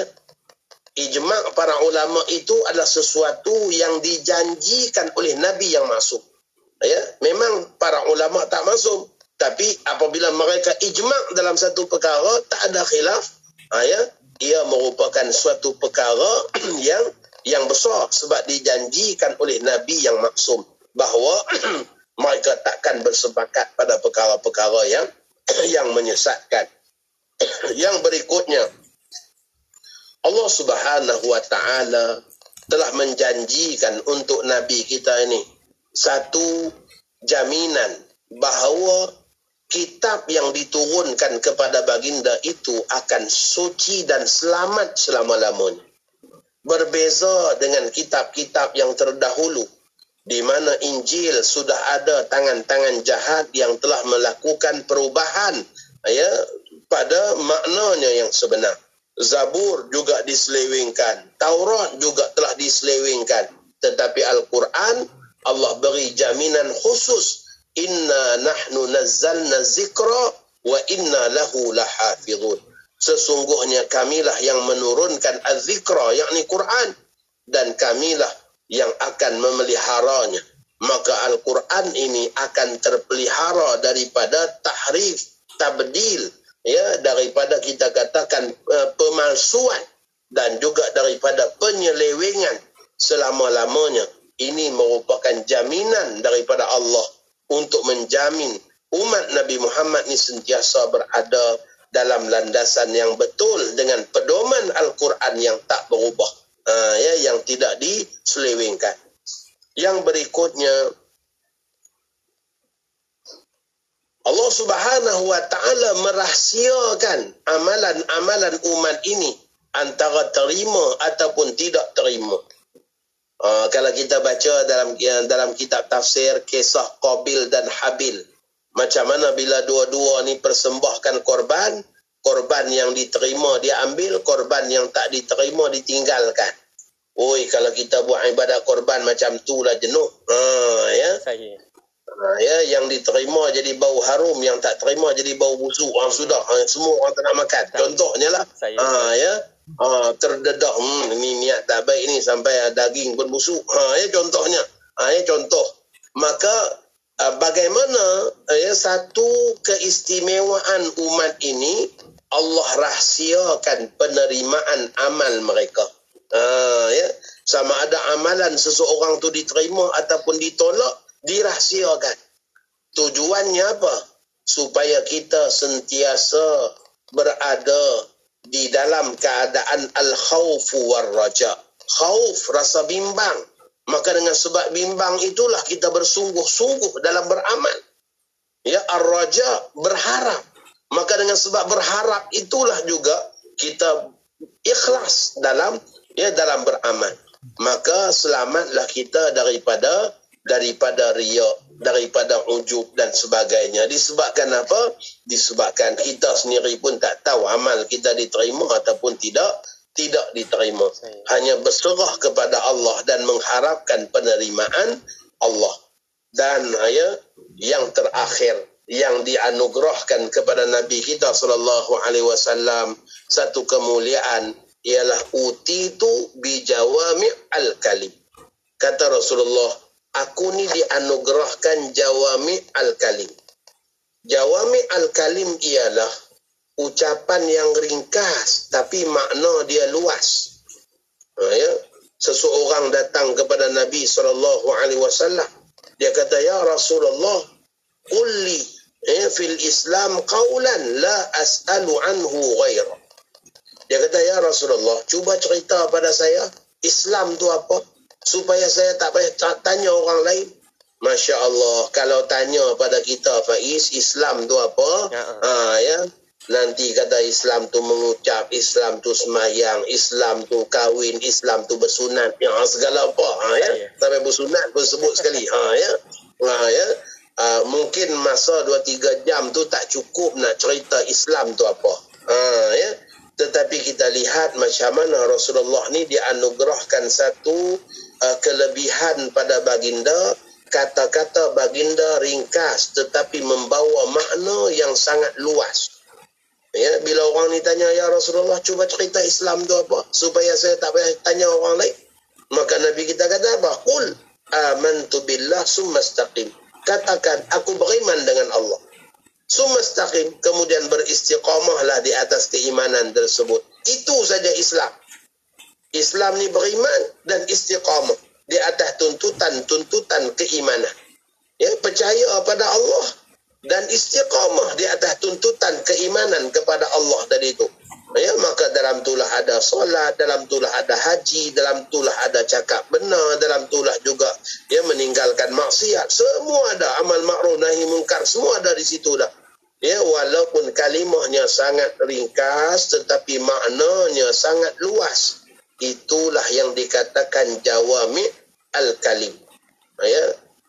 Ijma' para ulama itu adalah sesuatu yang dijanjikan oleh Nabi yang maksum. Ya, memang para ulama tak maksum, tapi apabila mereka ijma' dalam satu perkara, tak ada khilaf, ya, ia merupakan suatu perkara yang yang besar sebab dijanjikan oleh Nabi yang maksum bahawa mereka takkan bersepakat pada perkara-perkara yang yang menyesatkan. Yang berikutnya, Allah Subhanahu wa taala telah menjanjikan untuk nabi kita ini satu jaminan bahawa kitab yang diturunkan kepada baginda itu akan suci dan selamat selama-lamanya. Berbeza dengan kitab-kitab yang terdahulu di mana Injil sudah ada tangan-tangan jahat yang telah melakukan perubahan ya pada maknanya yang sebenar. Zabur juga diselewengkan, Taurat juga telah diselewengkan, tetapi Al-Quran Allah beri jaminan khusus, inna nahnu nazzalna zikra wa inna lahu lahafizun. Sesungguhnya kamilah yang menurunkan az-zikra, yakni Quran, dan kamilah yang akan memeliharanya. Maka Al-Quran ini akan terpelihara daripada tahrif, tabdil, ya, daripada kita katakan uh, pemalsuan dan juga daripada penyelewengan selama-lamanya. Ini merupakan jaminan daripada Allah untuk menjamin umat Nabi Muhammad ini sentiasa berada dalam landasan yang betul dengan pedoman Al-Quran yang tak berubah, uh, ya, yang tidak diselewengkan. Yang berikutnya, Allah Subhanahu wa taala merahsiakan amalan-amalan umat ini antara terima ataupun tidak terima. Uh, kalau kita baca dalam dalam kitab tafsir kisah Qabil dan Habil, Macam mana bila dua-dua ni persembahkan korban, korban yang diterima dia ambil, korban yang tak diterima ditinggalkan. Oi, kalau kita buat ibadat korban macam tu lah jenuh. Ha, ya. Sahih. Ha, ya, yang diterima jadi bau harum, yang tak terima jadi bau busuk. Ha, sudah, ha, semua orang tak nak makan. Contohnya lah. Ha, ya. Ha, terdedah, hmm, ni niat tak baik ni sampai daging pun busuk. Ha, ya, contohnya. Ha, ya, contoh. Maka uh, bagaimana uh, ya, satu keistimewaan umat ini, Allah rahsiakan penerimaan amal mereka. Uh, ya, sama ada amalan seseorang tu diterima ataupun ditolak, dirahsiakan. Tujuannya apa? Supaya kita sentiasa berada di dalam keadaan al-khawfu war-raja. Khauf, rasa bimbang. Maka dengan sebab bimbang itulah kita bersungguh-sungguh dalam beramal. Ya, ar-raja, berharap. Maka dengan sebab berharap itulah juga kita ikhlas dalam ya dalam beramal. Maka selamatlah kita daripada daripada riya, daripada ujub dan sebagainya. Disebabkan apa? Disebabkan kita sendiri pun tak tahu amal kita diterima ataupun tidak tidak diterima. Hanya berserah kepada Allah dan mengharapkan penerimaan Allah. Dan ya, yang terakhir yang dianugerahkan kepada Nabi kita sallallahu alaihi wasallam satu kemuliaan ialah utitu bijawami al-kalim. Kata Rasulullah, aku ni dianugerahkan jawami al-kalim. Jawami al-kalim ialah ucapan yang ringkas tapi makna dia luas. Ha, ya? Seseorang datang kepada Nabi sallallahu alaihi wasallam. Dia kata, ya Rasulullah, qulli eh, fil Islam qawlan la as'alu anhu ghairah. Dia kata, ya Rasulullah, cuba cerita pada saya Islam tu apa, supaya saya tak payah tanya orang lain. Masya Allah, kalau tanya pada kita, Faiz, Islam tu apa? Ya, ha, ya. Nanti kata Islam tu mengucap, Islam tu semayang, Islam tu kahwin, Islam tu bersunat, ya, segala apa, ha, ya. Sampai bersunat pun sebut sekali, ha, ya. Ha, ya. Uh, mungkin masa dua tiga jam tu tak cukup nak cerita Islam tu apa. Ha, ya. Tetapi kita lihat macam mana Rasulullah ni dianugerahkan satu uh, kelebihan pada baginda. Kata-kata baginda ringkas tetapi membawa makna yang sangat luas. Ya, bila orang ni tanya, ya Rasulullah, cuba cerita Islam tu apa, supaya saya tak payah tanya orang lain. Maka Nabi kita kata apa? Qul amantu billah summa istaqim. Katakan, aku beriman dengan Allah. Summa istaqim, kemudian beristiqamahlah di atas keimanan tersebut. Itu saja Islam. Islam ni beriman dan istiqamah di atas tuntutan-tuntutan keimanan. Ya, percaya pada Allah dan istiqamah di atas tuntutan keimanan kepada Allah tadi itu. Ya, maka dalam itulah ada solat, dalam itulah ada haji, dalam itulah ada cakap benar, dalam itulah juga ya meninggalkan maksiat. Semua ada, amal ma'ruf nahi munkar, semua ada di situ dah. Ya, walaupun kalimahnya sangat ringkas tetapi maknanya sangat luas. Itulah yang dikatakan jawami al-kalim. Ya.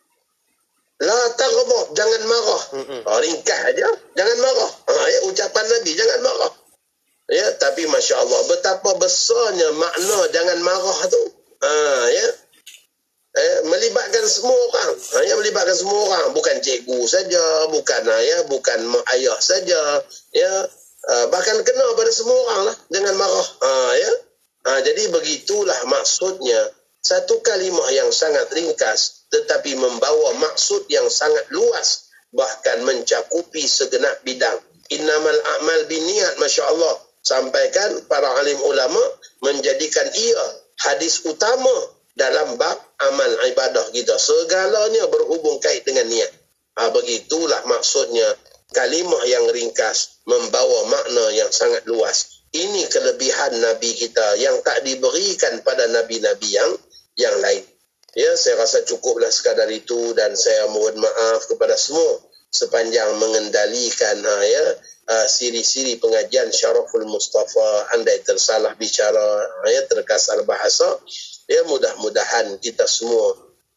La taghdab, jangan marah. Oh, ringkas aja, jangan marah. Ha, ya, ucapan Nabi, jangan marah. Ya, tapi Masya Allah, betapa besarnya makna jangan marah tu. Ha, ya. Eh, melibatkan semua orang. Ha, ya, melibatkan semua orang. Bukan cikgu saja, bukan ayah, bukan mak ayah saja. Ya, uh, bahkan kena pada semua orang lah dengan marah. Ha, ya. Ha, jadi begitulah maksudnya. Satu kalimah yang sangat ringkas tetapi membawa maksud yang sangat luas, bahkan mencakupi segenap bidang. Innamal a'mal biniat, Masya Allah. Sampaikan para alim ulama menjadikan ia hadis utama dalam bab amal ibadah kita. Segalanya berhubung kait dengan niat. Ha, begitulah maksudnya kalimah yang ringkas membawa makna yang sangat luas. Ini kelebihan Nabi kita yang tak diberikan pada Nabi-Nabi yang yang lain. Ya, saya rasa cukuplah sekadar itu dan saya mohon maaf kepada semua sepanjang mengendalikan ha, ya, uh, siri-siri pengajian Syaraful Mustafa. Andai tersalah bicara, ha, ya, terkasar bahasa, ya, mudah-mudahan kita semua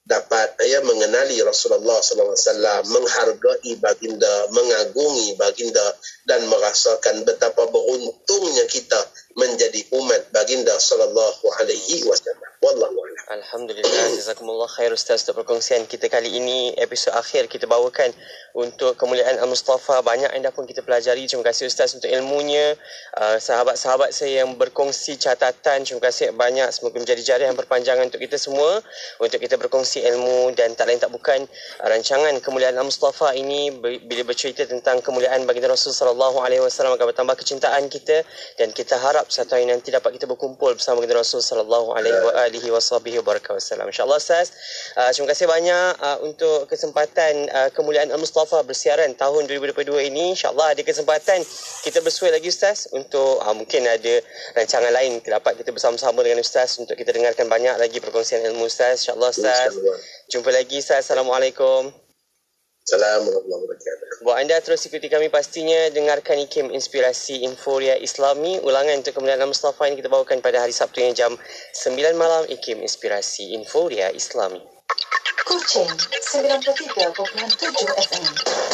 dapat ya mengenali Rasulullah sallallahu alaihi wasallam, menghargai baginda, mengagungi baginda dan merasakan betapa beruntungnya kita menjadi umat baginda sallallahu alaihi wasallam. Wallahu a'lam. Alhamdulillah, jazakumullah khair Ustaz untuk perkongsian kita kali ini. Episod akhir kita bawakan untuk kemuliaan Al-Mustafa. Banyak anda pun kita pelajari. Terima kasih Ustaz untuk ilmunya. Uh, sahabat-sahabat saya yang berkongsi catatan, terima kasih banyak. Semoga menjadi jariah yang berpanjangan untuk kita semua, untuk kita berkongsi ilmu. Dan tak lain tak bukan, uh, rancangan kemuliaan Al-Mustafa ini bila bercerita tentang kemuliaan baginda Rasul sallallahu alaihi wasallam akan bertambah kecintaan kita, dan kita harap satu hari nanti dapat kita berkumpul bersama baginda Rasul sallallahu alaihi wasallam. InsyaAllah Ustaz, uh, terima kasih banyak uh, untuk kesempatan uh, kemuliaan Al-Mustafa bersiaran tahun dua ribu dua puluh dua ini. InsyaAllah ada kesempatan kita bersua lagi Ustaz, untuk uh, mungkin ada rancangan lain dapat kita bersama-sama dengan Ustaz untuk kita dengarkan banyak lagi perkongsian ilmu Ustaz. InsyaAllah Ustaz. Jumpa lagi Ustaz. Assalamualaikum. Assalamualaikum warahmatullahi wabarakatuh. Buat anda terus ikuti kami, pastinya dengarkan I K I M Inspirasi Inforia Islami. Ulangan untuk kemuliaan Al-Mustafa ini kita bawakan pada hari Sabtu yang jam sembilan malam. I K I M Inspirasi Inforia Islami. Kuching sembilan puluh tiga perpuluhan tujuh F M.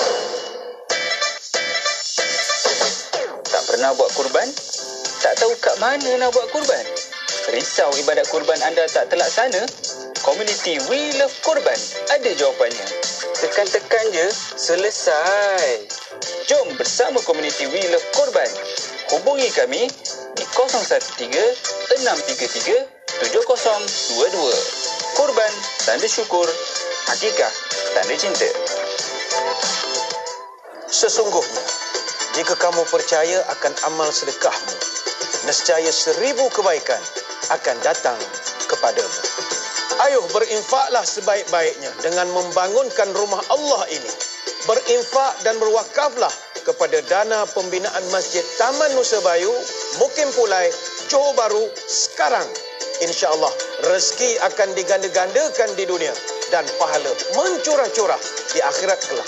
Tak pernah buat kurban? Tak tahu kat mana nak buat kurban? Risau ibadat kurban anda tak terlaksana? Komuniti We Love Korban ada jawapannya. Tekan-tekan je, selesai. Jom bersama komuniti We Love Korban. Hubungi kami di kosong satu tiga enam tiga tiga tujuh kosong dua dua. Korban tanda syukur, hakikah tanda cinta. Sesungguhnya, jika kamu percaya akan amal sedekahmu, nescaya seribu kebaikan akan datang kepadamu. Ayuh, berinfaklah sebaik-baiknya dengan membangunkan rumah Allah ini. Berinfak dan berwakaflah kepada dana pembinaan Masjid Taman Nusa Bayu, Mukim Pulai, Johor Bahru sekarang. InsyaAllah, rezeki akan diganda-gandakan di dunia dan pahala mencurah-curah di akhirat kelak.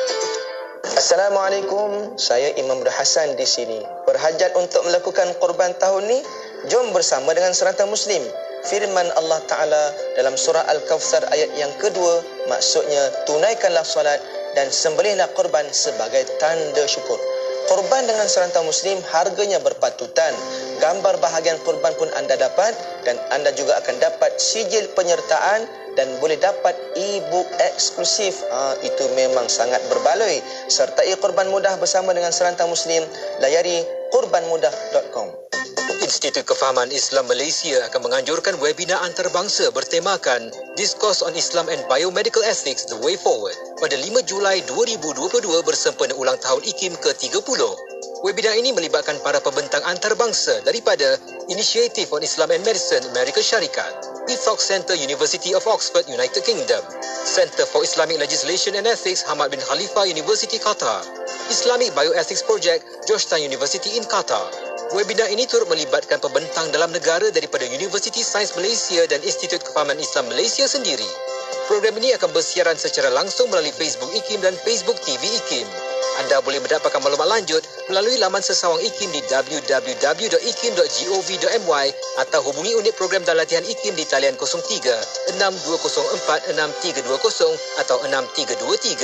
Assalamualaikum, saya Imam Abdul Hasan di sini. Berhajat untuk melakukan korban tahun ni? Jom bersama dengan serata Muslim. Firman Allah Ta'ala dalam surah Al-Kawthar ayat yang kedua, maksudnya tunaikanlah solat dan sembelihlah korban sebagai tanda syukur. Korban dengan seranta Muslim harganya berpatutan. Gambar bahagian korban pun anda dapat, dan anda juga akan dapat sijil penyertaan dan boleh dapat e-book eksklusif. Ha, itu memang sangat berbaloi. Sertai korban mudah bersama dengan seranta Muslim. Layari korban mudah dot com. Institut Kefahaman Islam Malaysia akan menganjurkan webinar antarabangsa bertemakan Discourse on Islam and Biomedical Ethics, The Way Forward pada lima Julai dua ribu dua puluh dua bersempena ulang tahun I K I M ke tiga puluh. Webinar ini melibatkan para pembentang antarabangsa daripada Initiative on Islam and Medicine Amerika Syarikat, Ethos Center University of Oxford, United Kingdom, Center for Islamic Legislation and Ethics Hamad bin Khalifa University Qatar, Islamic Bioethics Project Georgetown University in Qatar. Webinar ini turut melibatkan pembentang dalam negara daripada Universiti Sains Malaysia dan Institut Kefahaman Islam Malaysia sendiri. Program ini akan bersiaran secara langsung melalui Facebook I K I M dan Facebook T V I K I M. Anda boleh mendapatkan maklumat lanjut melalui laman sesawang I K I M di w w w dot i k i m dot gov dot my atau hubungi unit program dan latihan I K I M di talian kosong tiga enam dua kosong empat enam tiga dua kosong atau enam tiga dua tiga.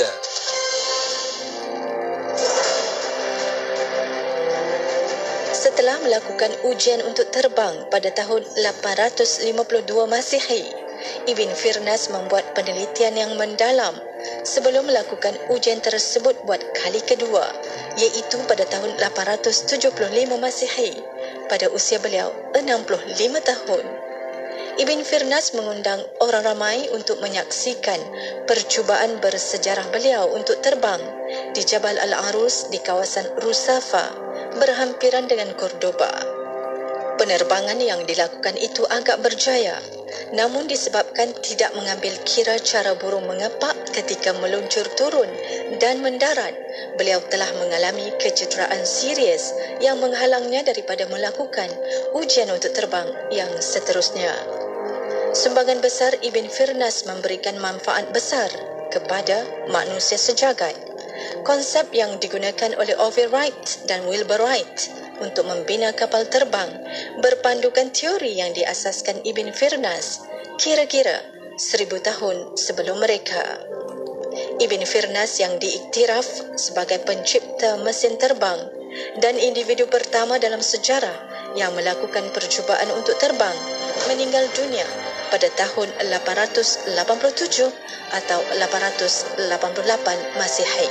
Setelah melakukan ujian untuk terbang pada tahun lapan ratus lima puluh dua Masihi, Ibn Firnas membuat penelitian yang mendalam sebelum melakukan ujian tersebut buat kali kedua, iaitu pada tahun lapan ratus tujuh puluh lima Masihi, pada usia beliau enam puluh lima tahun. Ibn Firnas mengundang orang ramai untuk menyaksikan percubaan bersejarah beliau untuk terbang di Jabal Al-Arus di kawasan Rusafa, berhampiran dengan Cordoba. Penerbangan yang dilakukan itu agak berjaya, namun disebabkan tidak mengambil kira cara burung mengepak ketika meluncur turun dan mendarat, beliau telah mengalami kecederaan serius yang menghalangnya daripada melakukan ujian untuk terbang yang seterusnya. Sumbangan besar Ibn Firnas memberikan manfaat besar kepada manusia sejagat. Konsep yang digunakan oleh Orville Wright dan Wilbur Wright untuk membina kapal terbang berpandukan teori yang diasaskan Ibn Firnas kira-kira seribu tahun sebelum mereka. Ibn Firnas yang diiktiraf sebagai pencipta mesin terbang dan individu pertama dalam sejarah yang melakukan percubaan untuk terbang meninggal dunia pada tahun lapan ratus lapan puluh tujuh atau lapan ratus lapan puluh lapan Masihi.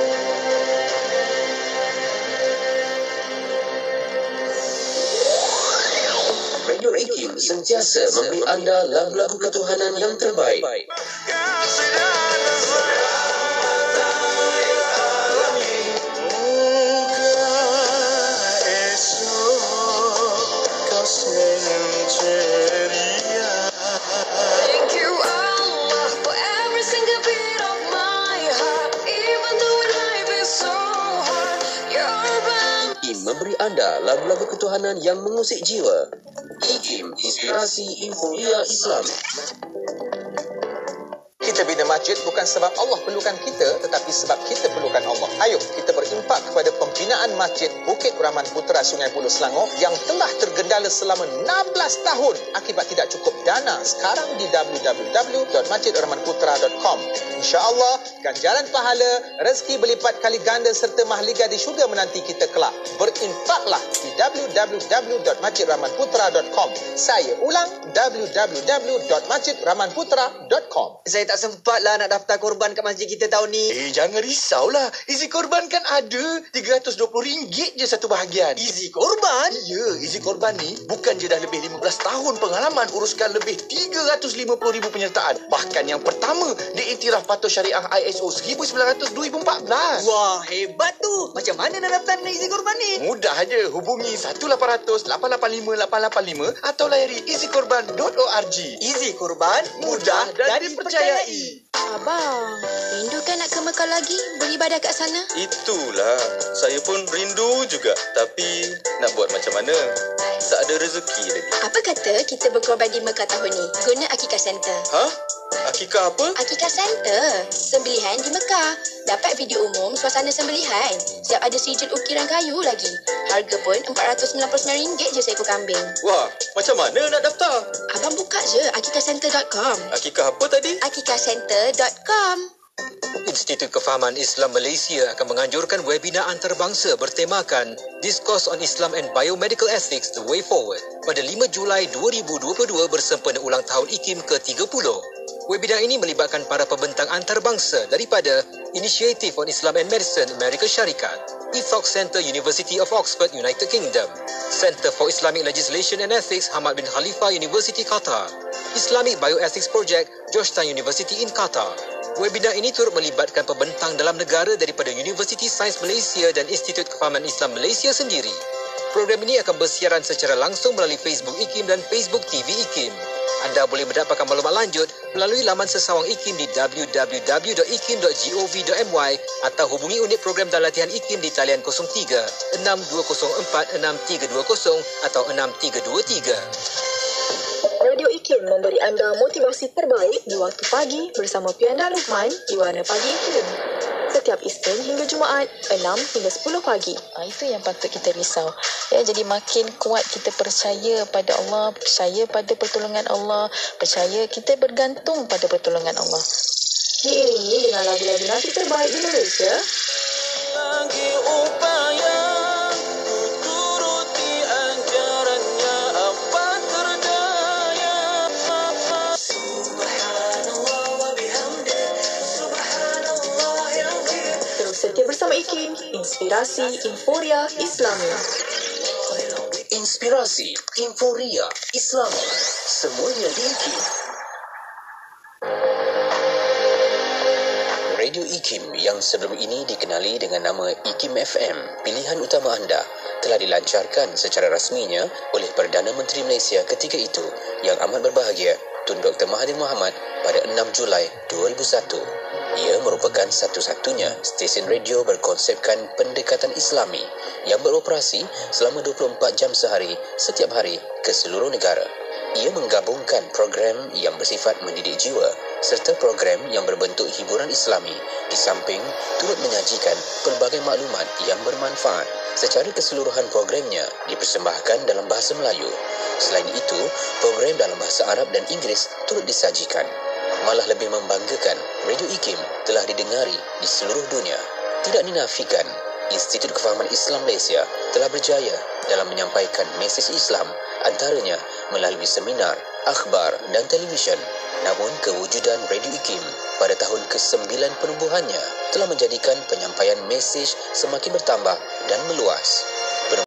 Radio IKIM sentiasa memberi anda lagu-lagu ketuhanan yang terbaik. Memberi anda lagu-lagu ketuhanan yang mengusik jiwa. IKIM, Inspirasi Inforia Islam. Kita bina masjid bukan sebab Allah perlukan kita, tetapi sebab kita perlukan Allah. Ayo kita berimpak kepada pembinaan Masjid Bukit Rahman Putra Sungai Buloh Selangor yang telah tergendala selama enam belas tahun akibat tidak cukup dana. Sekarang di w w w dot masjid rahman putra dot com. InsyaAllah, ganjaran pahala, rezeki berlipat kali ganda serta mahligai di syurga menanti kita kelak. Berinfaklah di w w w dot masjid rahman putra dot com. Saya ulang, w w w dot masjid rahman putra dot com. Saya tak sempat lah nak daftar korban kat masjid kita tahun ni. Eh, jangan risaulah. Izi korban kan ada. tiga ratus dua puluh ringgit je satu bahagian. Izi korban? Ya, izi korban ni bukan je dah lebih lima belas tahun pengalaman uruskan lebih tiga ratus lima puluh ribu penyertaan. Bahkan yang pertama diiktiraf patuh syariah I S O seribu sembilan ratus dua ribu empat belas. Wah, hebat tu. Macam mana nak daftar nak izi korban ni? Mudah aja. Hubungi satu lapan kosong kosong lapan lapan lima lapan lapan lima atau layari izi korban dot org. Izi korban mudah dan dipercayai. Abang, rindu kan nak ke Mekah lagi beribadah kat sana? Itulah, saya pun rindu juga. Tapi nak buat macam mana? Tak ada rezeki lagi. Apa kata kita berkorban di Mekah tahun ni guna Akikah Center? Hah? Akikah apa? Akikah Center. Sembelihan di Mekah. Dapat video umum suasana sembelihan. Siap ada sijil ukiran kayu lagi. Harga pun empat ratus sembilan puluh sembilan ringgit je seekor kambing. Wah, macam mana nak daftar? Abang buka je akikah center dot com. Akikah apa tadi? akikah center dot com. Institut Kefahaman Islam Malaysia akan menganjurkan webinar antarabangsa bertemakan Discourse on Islam and Biomedical Ethics, The Way Forward pada lima Julai dua ribu dua puluh dua bersempena ulang tahun IKIM ke tiga puluh. Webinar ini melibatkan para pembentang antarabangsa daripada Initiative on Islam and Medicine Amerika Syarikat, I F O X Center University of Oxford, United Kingdom, Center for Islamic Legislation and Ethics Hamad bin Khalifa University Qatar, Islamic Bioethics Project Georgetown University in Qatar. Webinar ini turut melibatkan pembentang dalam negara daripada Universiti Sains Malaysia dan Institut Kefahaman Islam Malaysia sendiri. Program ini akan bersiaran secara langsung melalui Facebook IKIM dan Facebook T V IKIM. Anda boleh mendapatkan maklumat lanjut melalui laman sesawang IKIM di w w w dot ikim dot gov dot my atau hubungi unit program dan latihan IKIM di talian kosong tiga enam dua kosong empat enam tiga dua kosong atau enam tiga dua tiga. Radio IKIM memberi anda motivasi terbaik di waktu pagi bersama Pianda Luqman di Warna Pagi IKIM. Setiap Isnin hingga Jumaat, enam hingga sepuluh pagi. Ha, itu yang patut kita risau. Ya, jadi makin kuat kita percaya pada Allah, percaya pada pertolongan Allah, percaya kita bergantung pada pertolongan Allah. Diiringi dengan lagu-lagu nasi terbaik di Malaysia. Lagi upaya turuti anjarannya apa terdaya. Subhanallah wa bihamdi. Subhanallah ya Allah. Terus setia bersama IKIM, Inspirasi Inforia Islami. Inspirasi Inforia Islami. Semuanya di IKIM. Radio IKIM yang sebelum ini dikenali dengan nama IKIM F M, pilihan utama anda, telah dilancarkan secara rasminya oleh Perdana Menteri Malaysia ketika itu yang amat berbahagia, Tun Doktor Mahathir Mohamad pada enam Julai dua ribu satu. Ia merupakan satu-satunya stesen radio berkonsepkan pendekatan Islami yang beroperasi selama dua puluh empat jam sehari setiap hari ke seluruh negara. Ia menggabungkan program yang bersifat mendidik jiwa serta program yang berbentuk hiburan Islami di samping turut menyajikan pelbagai maklumat yang bermanfaat. Secara keseluruhan programnya dipersembahkan dalam bahasa Melayu. Selain itu, program dalam bahasa Arab dan Inggeris turut disajikan. Malah lebih membanggakan, Radio IKIM telah didengari di seluruh dunia. Tidak dinafikan, Institut Kefahaman Islam Malaysia telah berjaya dalam menyampaikan mesej Islam, antaranya melalui seminar, akhbar dan televisyen. Namun kewujudan Radio IKIM pada tahun kesembilan penubuhannya telah menjadikan penyampaian mesej semakin bertambah dan meluas.